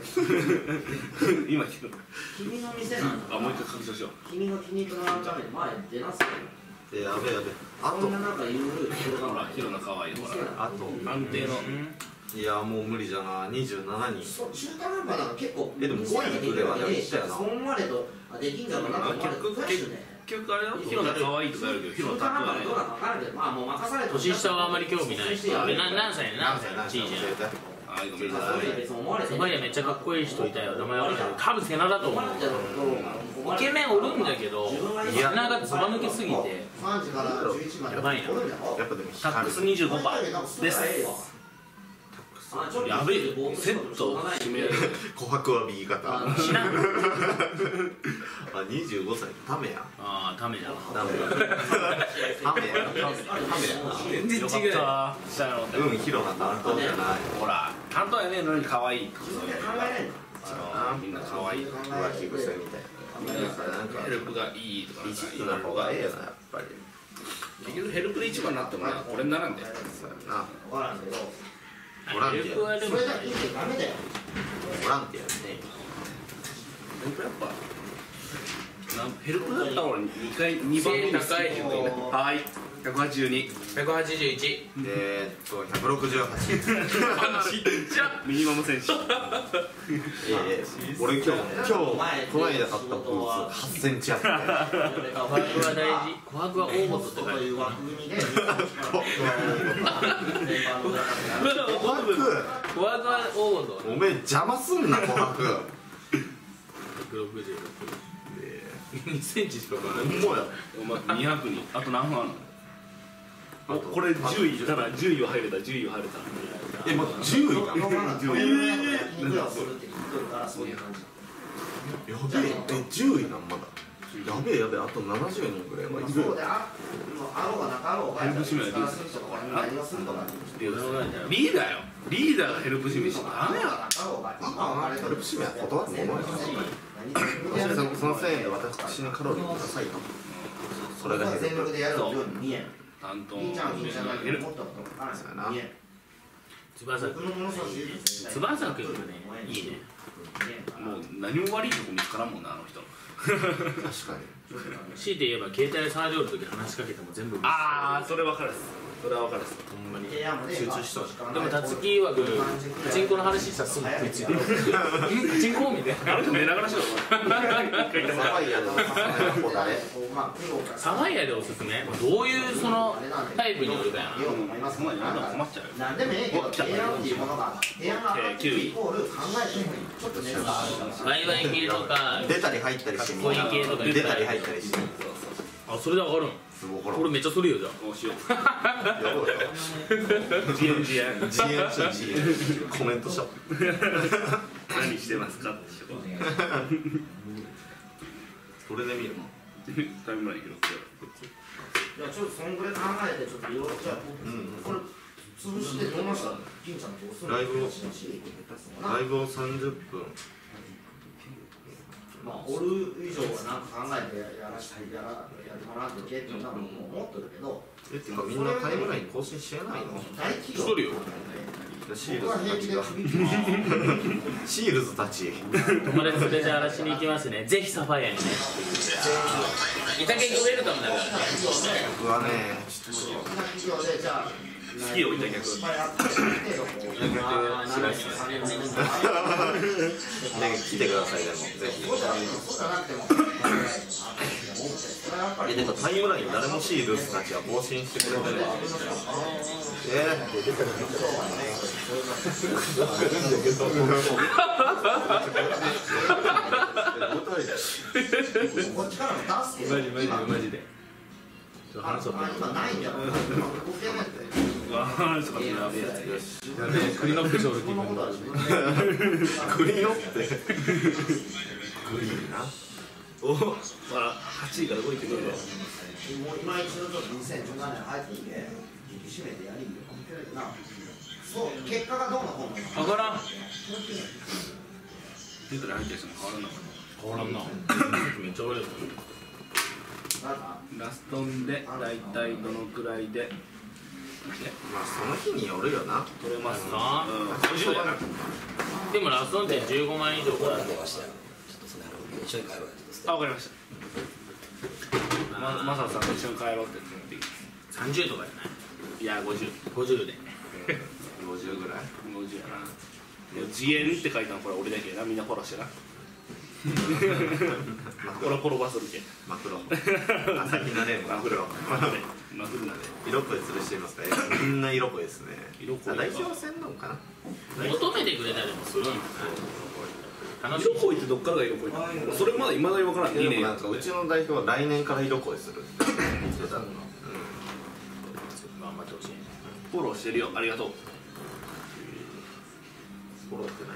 今聞く。 君の店なんだ。 あ、もう一回確認しよう。 君が気に入ってもらうために前出なさいよ。 えやべやべあとそんな中いろいろほら、ヒロナ可愛いほら。 あと安定の。 いやもう無理じゃなにじゅうななにん。 そう中途半端なの結構えでもごいくれはやったよな。 そんまでとあできんじゃんなんか結局結局あれだヒロナ可愛いとかやるけどヒロナタップがね。 どうなのか分かるけどまあもう任されて年下はあまり興味ないし。な何歳ね何歳のチーじゃん。 あ、ごめんなさい。 別に思われてサバイヤめっちゃかっこいい人いたよ。名前は多分セナだと思う。イケメンおるんだけどセナがずば抜けすぎてさんじからじゅういちまでやばいな。 やっぱでもタックスにじゅうごパーセントです。やべえ、セット締める。 琥珀は B 型あ知らん。 にじゅうごさいためやああためだ。 ダメやためや全然違う。 下のうんヒロナ担当じゃないほら担当やねえのに可愛いって考えないのあのみんな可愛い。 浮気癖みたいななんかヘルプがいいとか意識な方がええよなやっぱり結局ヘルプで一番になってもなこれにならんで。 そうやな分からんけどボランティアそれだけいいってダメだよボランティアねヘルプやっぱなんヘルプだったら俺にかいにばんめに高い人はいひゃくはちじゅうに。 ひゃくはちじゅういち。 でえっとひゃくろくじゅうはちちっちゃ。 ミニマム選手。 ええ俺今日今日この間買ったブーツはちセンチあって琥珀は大事。琥珀は大元って書いてある。 枠組みで琥珀琥珀は大元。 おめえ邪魔すんな琥珀ひゃくろくじゅうろく。にセンチしかない。 ほんまやお前にひゃくにあと何分あるの？おこれじゅういいったらじゅういは入れたじゅういは入れた。 えまじゅういやべええじゅういなんまだやべえやべえあとななじゅうにんぐらいはいるそうでああろうがなかろうがヘルプ締めはどうするとか何をするとかリーダーよリーダーがヘルプ締めしダメやああヘルプ締めは断るものやからそのそのせんえんで私にカロリーくださいとそれがヘルプ全力でやるように見えん担当いいじゃんいいじゃんヘルもっとそうやな見えん翼くん。 僕のものさし翼くんがねいいね。 もう何も悪いとこ見つからんもんなあの人。 確かに強いて言えば携帯触りおるとき話しかけても全部無視。 ああそれ分かるっすそれは分かるっす。 ほんまに。 集中しとるでもたつき曰くパチンコの話したらすぐ食いついてる。パチンコみたいな。 あの人目流しろサファイアの子誰サファイアでおすすめ。どういうそのタイプによるかやな。 そんなに言うの困っちゃうよ。 何でもええけど提案っていうものが提案がイコール考えてもちょっと熱があるワイワイ系とか出たり入ったりしてみんなかっこいい系とか出たり入ったりしてあそれでわかるん。俺めっちゃするよじゃどうしよう。 やろうよ自演自演自演し自演コメントしちゃう何してますかって人がそれで見るのタイムライン拾っていやちょっとそんぐらい考えてちょっといろいろじゃあこれ潰してどうました金ちゃんどうするライブをライブをさんじゅっぷんまあおる以上はなんか考えてやらしたいやらやってもらってけって多分思ってるけどえっていうかみんなタイムライン更新してないの大企業しとるよ。 シールズたちがシールズたち友達連れて荒らしに行きますね。ぜひサファイアにね。イタケンウェルカムだからね。 僕はね好きよ、いた客。 ね来てくださいでもぜひ。えでもタイムライン誰もシールズたちは更新してくれてる。えーマジマジマジで。話そう。クリノップショールティーもある。 クリノップグリーンな。 お、まあはちいから動いてくるね。 今一度ちょっとにせんじゅうななねん入ってきて引き締めてやりんよな。そう結果がどうの方が分からん。 出たら入ったりしても変わらんのか変わらんな。めっちゃ悪い。 な。ラストンでだいたいどのくらいでまあその日によるよな。 取れますな。 うん、ごじゅうやな。 でもラストンってじゅうごまん以上から。 あ、わかりました。ま、マサさんと一緒に帰ろうって言ってさんじゅうとかじゃない。 いや、ごじゅう。 ごじゅうで。 ごじゅうぐらい。 ごじゅうやな。自演って書いたのこれ俺だけな。みんなフォローしてな。これフォローバスるけ。 マクロ。朝日奈レームマクロ。 マクロ。マクロなで。 色恋吊るしていますか。みんな色恋ですね。 色恋。 代表戦なのかな。 求めてくれたりもするんだ。楽し色恋ってどっからが色恋なの？それまだ未だに分からん。 でもなんかうちの代表は来年から色恋するって言ってたの。 頑張ってほしい。 フォローしてるよ。ありがとう。 フォローって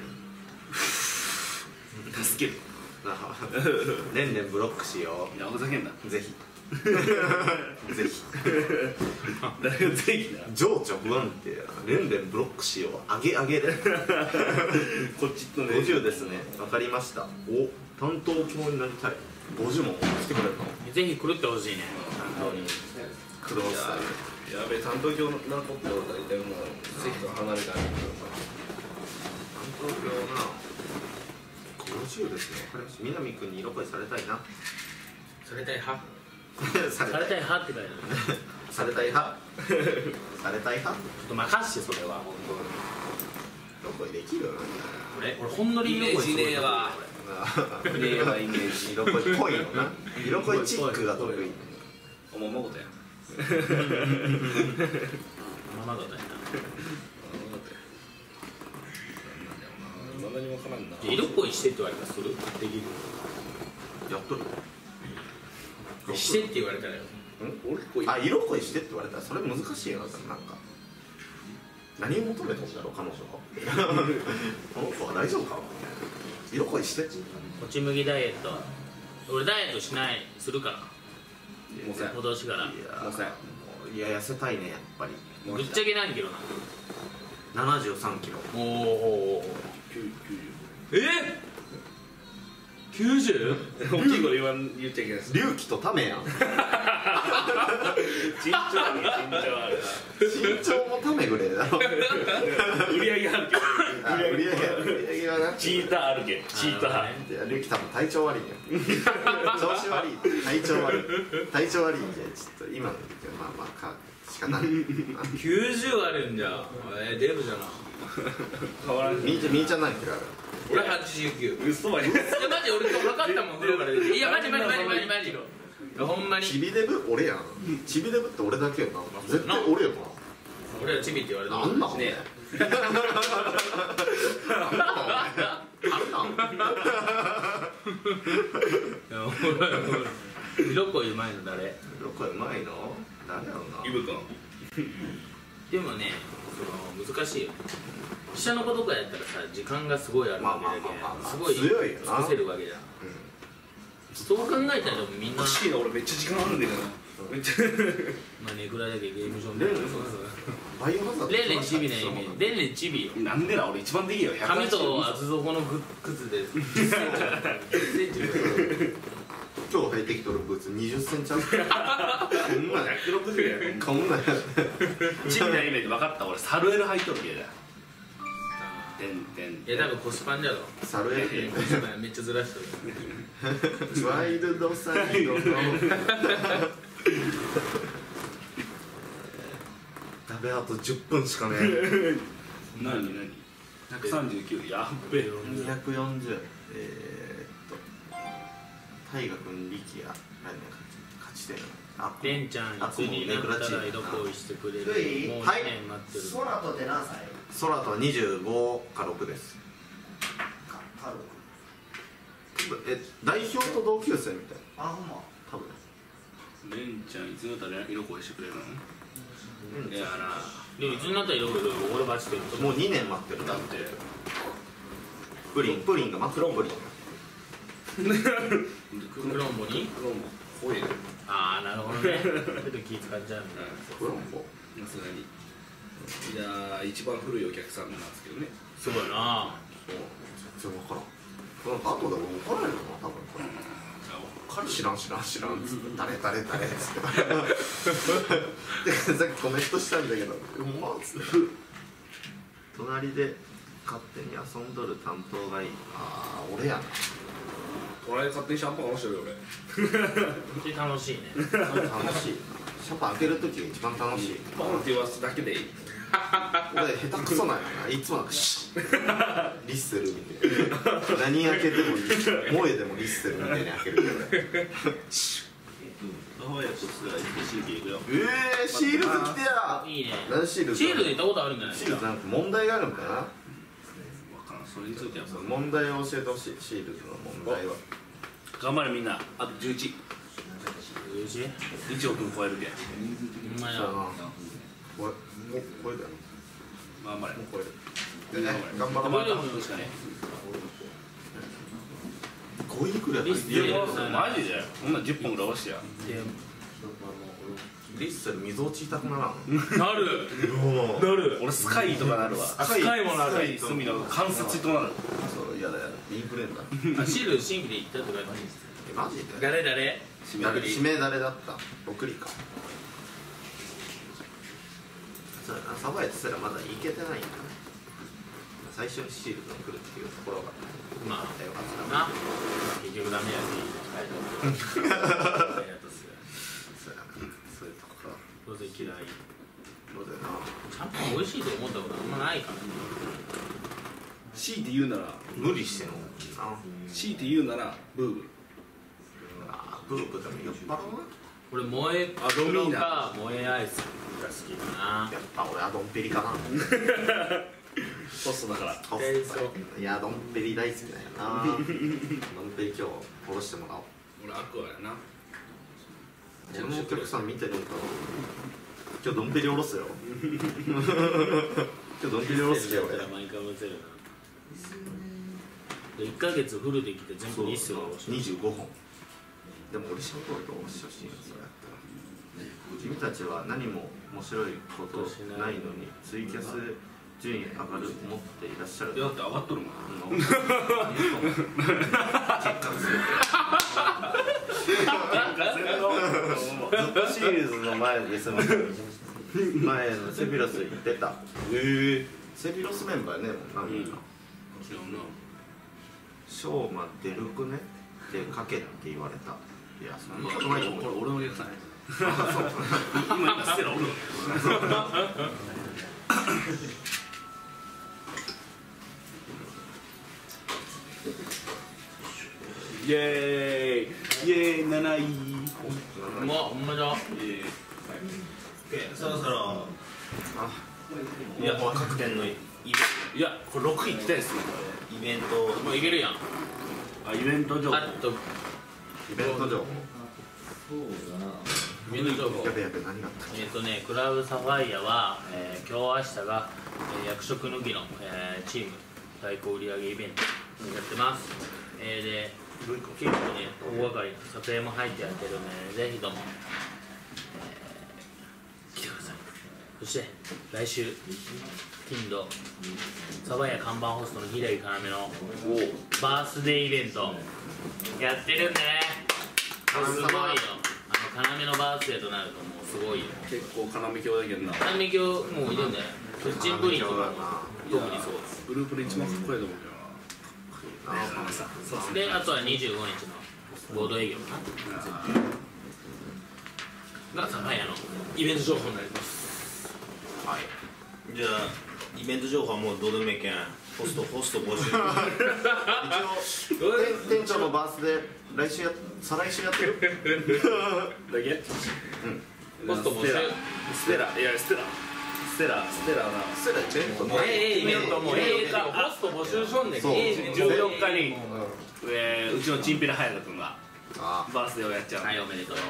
何？ 助ける。 レンレンブロックしよいや、ふざけんな。 う。ぜひ。ぜひ。 誰がぜひな。 情緒不安定やな。レンレンブロックしよう。あげあげで。 こっちとね。 ごじゅうですね。わかりました。お、担当教になりたい。ごじゅうも来てくれるの？ ぜひ狂ってほしいね。担当に。 クロスタイル。 やべえ、担当教なことって大体もう席と離れたんだけどさ。 担当教な。ごじゅうですね。わかりました。南くんに色恋されたいな。 されたい派。 さされたい派って書いてある。 されたい派。されたい派。 ちょっと任してそれは。 色恋できる？ 俺俺ほんのり色恋する。 ねえわ。ねえわイメージ。 色恋っぽいのな。色恋チックが得意。 おままごとや。 ままだったやな。 まだに分からんな。 色恋してって言われたらする？できる？ やっとる。 してって言われたらよ。 俺恋。 あ、色恋してって言われたらそれ難しいよな。なんか何を求めたんだろう彼女は。この子は大丈夫か？色恋して。 もち麦ダイエット。俺ダイエットしないするから。 もうせん。 今年から。 いやもうせん。 いや痩せたいねやっぱり。 ぶっちゃけ何キロなの？ ななじゅうさんキロ。 おお。え？きゅうじゅう？ 大きいこと言わん言っちゃいけないです。 隆起とためやん。 身長ある身長ある身長もためぐらいだろ。 売り上げあるけど売り上げ売り上げはな。 チーターあるけチーターいや隆起多分体調悪いね。調子悪い。体調悪い。体調悪いんでちょっと今の時はまあまあか仕方ない。 きゅうじゅうあるんじゃ。えー、デブじゃな。 変わらん。 みーちゃんみーちゃん何キロある？ 俺はちじゅうきゅう。 嘘はいやマジ俺今日測ったもん風呂から出て。いやマジマジマジマジマジ。ほんまに。 チビデブ俺やん。チビデブって俺だけよな。絶対俺よな。 俺はチビって言われた。 なんなんね。色恋うまいの誰？ 色恋うまいの？誰やろな。 イブ君。 でもね、その難しいよ。記者の子とかやったらさ、時間がすごいあるわけだけど、すごい強いよな。 尽くせるわけじゃん。そう考えたらでもみんな。 欲しいな、俺めっちゃ時間あるんだけどな。めっちゃ。 まあねぐらいだけゲーム上レンレンバイオハザード。 レンレンチビなイメージ。レンレンチビよ。 なんでな、俺一番できるよ。 髪と厚底の靴でじゅっセンチある。じゅっセンチぐらい。 今日履いてきとるブーツにじゅっセンチある。こんなひゃくろくじゅうやん。 こんなや。 チビなイメージ分かった。俺サルエル履いとるけど。 てんてんいや多分腰パンだろ。 サルエビ腰パンめっちゃずらしてる。 ワイルドサイドの食べあとじゅっぷんしかね何何ひゃくさんじゅうきゅうやっべえにひゃくよんじゅうえー、っと大河君力也何年勝ち点あレンちゃんいつになったら色恋してくれる。もうはいいち年待ってる。 空とって何歳？ 空とはにじゅうごかろくですか軽く。 多分え代表と同級生みたいなあほんま。 多分レンちゃんいつになったら色恋してくれるの？いやなでもいつになったら色恋俺バチってる。 もうにねん待ってるだってプリンプリンがマクロンプリンクロンボに。 クロンボ濃いよああなるほどね。ちょっと気使っちゃうんだ。 クロンボさすがにいやー一番古いお客さんなんですけどねそうやな。 全然分からんなんか後でも分からないのかな多分これ知らん知らん知らんっつって誰誰誰っつってさっきコメントしたんだけどうまっつって隣で勝手に遊んどる担当がいいああ俺やな隣で勝手にシャンパン下ろしてるよ俺楽しいね。 楽しいシャンパン開けるときが一番楽しいパンって言わすだけでいい俺下手くそなんやないつもなんかシッリッセルみたいな何開けてもいい萌えでもリッセルみたいに開けるけどシッ母親とすらいってシールいくよえー、シールズ来てやいいね。 何シールズシールで行ったことあるんじゃないシールズなんか問題があるんだなわからんそれについては問題を教えてほしいシールズの問題は頑張れみんなあとじゅういちうちいちおく超えるけんほんまやそうやなこれもうこれだよ頑張れもうこれでね頑張ろうまた半分しかねごいくらいリッセルいやマジでこんなんじゅっぽんぐらい押してやリッセル溝落ち痛くならんなるもうなる。 俺スカイとかなるわスカイもなるスカイ隅の関節となるそう嫌だやだインフルエンザあシール新規で行ったとかえマジで誰誰誰指名誰だった送りかそうやなサバエってすらまだいけてないんだね最初にシールドが来るっていうところがまあよかったな結局ダメやしそうやなそういうとこかどうせ嫌いそうだよなちゃんと美味しいと思ったことあんまないから。 強いて言うなら無理してんのな強いて言うならブーブあーブーブーでも酔っ払うな俺萌えあドミーナか萌えアイスが好きかな。 やっぱ俺はドンペリかなホストだからホストいやドンペリ大好きだよなドンペリ今日おろしてもらおう俺アクアやなこのお客さん見てるんかな今日ドンペリおろすよ今日ドンペリおろすけよ俺毎回むせるな。でいっかげつフルできて全部リッセルを押してにじゅうごほんでも俺シャンポールとおろしてほしいよそれやったら君たちは何も面白いことないのにツイキャス順位上がる思っていらっしゃるだって上がっとるもんうん結果するずっとシールズの前ですもん前のセフィロス行ってたええセフィロスメンバーねもう何人か違うなショーマ出るくねって書けって言われたいやそんなことないと思うこれ俺のお客さんや今今捨てろ俺のイエーイイエーイなないうまっほんまじゃ。 そろそろあいや各店のイいやこれろくいきたいですねベントもういけるやん。 あイベント情報あとイベント情報イベント情報やべやべ何があったえっ、とねクラブサファイアは、えー、今日明日が、えー、役職脱ぎの、えー、チーム対抗売上イベントやってます、えー、で結構ね大掛かりな撮影も入ってやってるのでぜひとも、えー、来てください。そして来週金土サファイア看板ホストの平井要のバースデーイベントやってるんでねすごいよ。あの要のバースデーとなるともうすごいよ。 結構要兄弟けどな要今日もういるんだよ。 チンプリンとか特にそうグループで一番かっこいいと思うけどな。 で、あとはにじゅうごにちの合同営業かながサファイアのイベント情報になります。 はい、じゃあイベント情報はもうどうでもいいけんホストホスト募集一応店店長のバースで来週や再来週やってるだけホスト募集ステラいやステラステラステラなステライベントもうええイベントもうええかホスト募集しょんねんけどじゅうよっかにえーうちのチンピラ隼人君があバースデーをやっちゃう。 はい、おめでとう。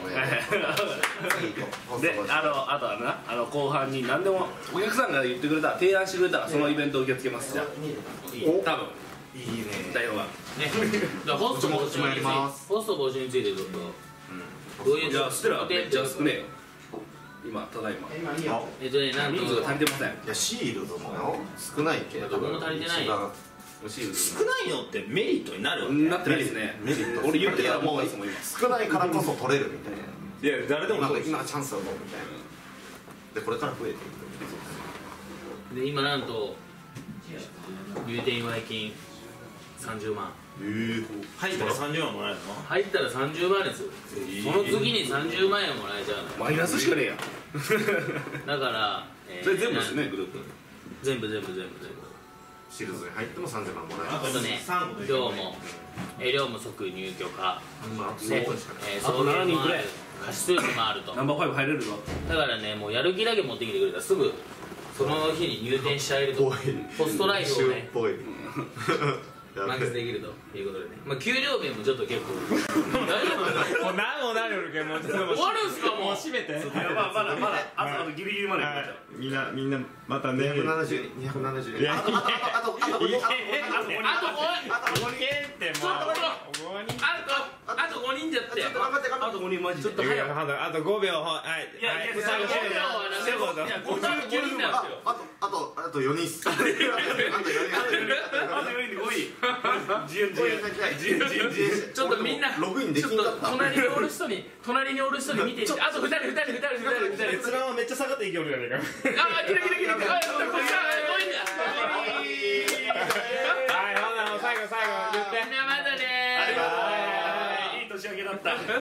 で、あの、あとはな、あの後半に何でもお客さんが言ってくれた、提案してくれたらそのイベントを受け付けますじゃあ。多分いいね代表が。 ね、じゃあホスト募集について、ホスト募集についてちょっとどういういや、ステラめっちゃ少ねえよ。今ただいま。 今いいよ。 えっとね、なんと人数が足りてません。 いやシールドもよ少ないけどどこも足りてないよシール少ないのってメリットになるわけなってないですね。 メリット俺言ってからもうもう少ないからこそ取れるみたいないや誰でも今そうです今チャンスだぞみたいなでこれから増えていくで、今なんと入店祝い金さんじゅうまんえー入ったらさんじゅうまんもらえるの入ったらさんじゅうまんですよ。その次にさんじゅうまんえんもらえちゃうのよ。 マイナスしかねえや。 だから、えーそれ全部ですね、グループ。 全部全部全部全部。 シールズに入ってもさんじゅうまんもらえるあとね、 さんこで量も、えー量も即入居可、ね、えーあと送迎ななにんくれもある、貸しスーツもあると。 ナンバーファイブ入れるぞ。 だからね、もうやる気だけ持ってきてくれたらすぐその日に入店しちゃえると。ポストライフをね、 っぽいやべ満喫できるということでね。まあ給料面もちょっと結構大丈夫かな。 もう何もなるよりけもうちょっともう終わるんすかもう。 閉めていやまあまだまだあとあとギリギリまで行っちゃう。 みんなみんなまたねにひゃくななじゅうにひゃくななじゅういやあとあとあとあとあといやあとごにんあとごにんいけってもうごにんあとあとごにんじゃって。 ちょっと頑張って頑張あとごにんマジで。 ちょっと早く。 あとごびょうはいいやいや最後最後ごびょうはなせこいやごじゅうごにんなんですよ。 あとあとあとよにんっすあとよにんあとよにんでごい。自由自由自由自由自由。 ちょっとみんなログインできちょっとんかった隣におる人に隣におる人に見てあとふたりふたりふたりふたりふたり。 閲覧はめっちゃ下がっていけるじゃねえかああキラキラキラキラ。あこっちはごいんだ。 はいほな最後最後言ってみんなまだねー。 いい年明けだった。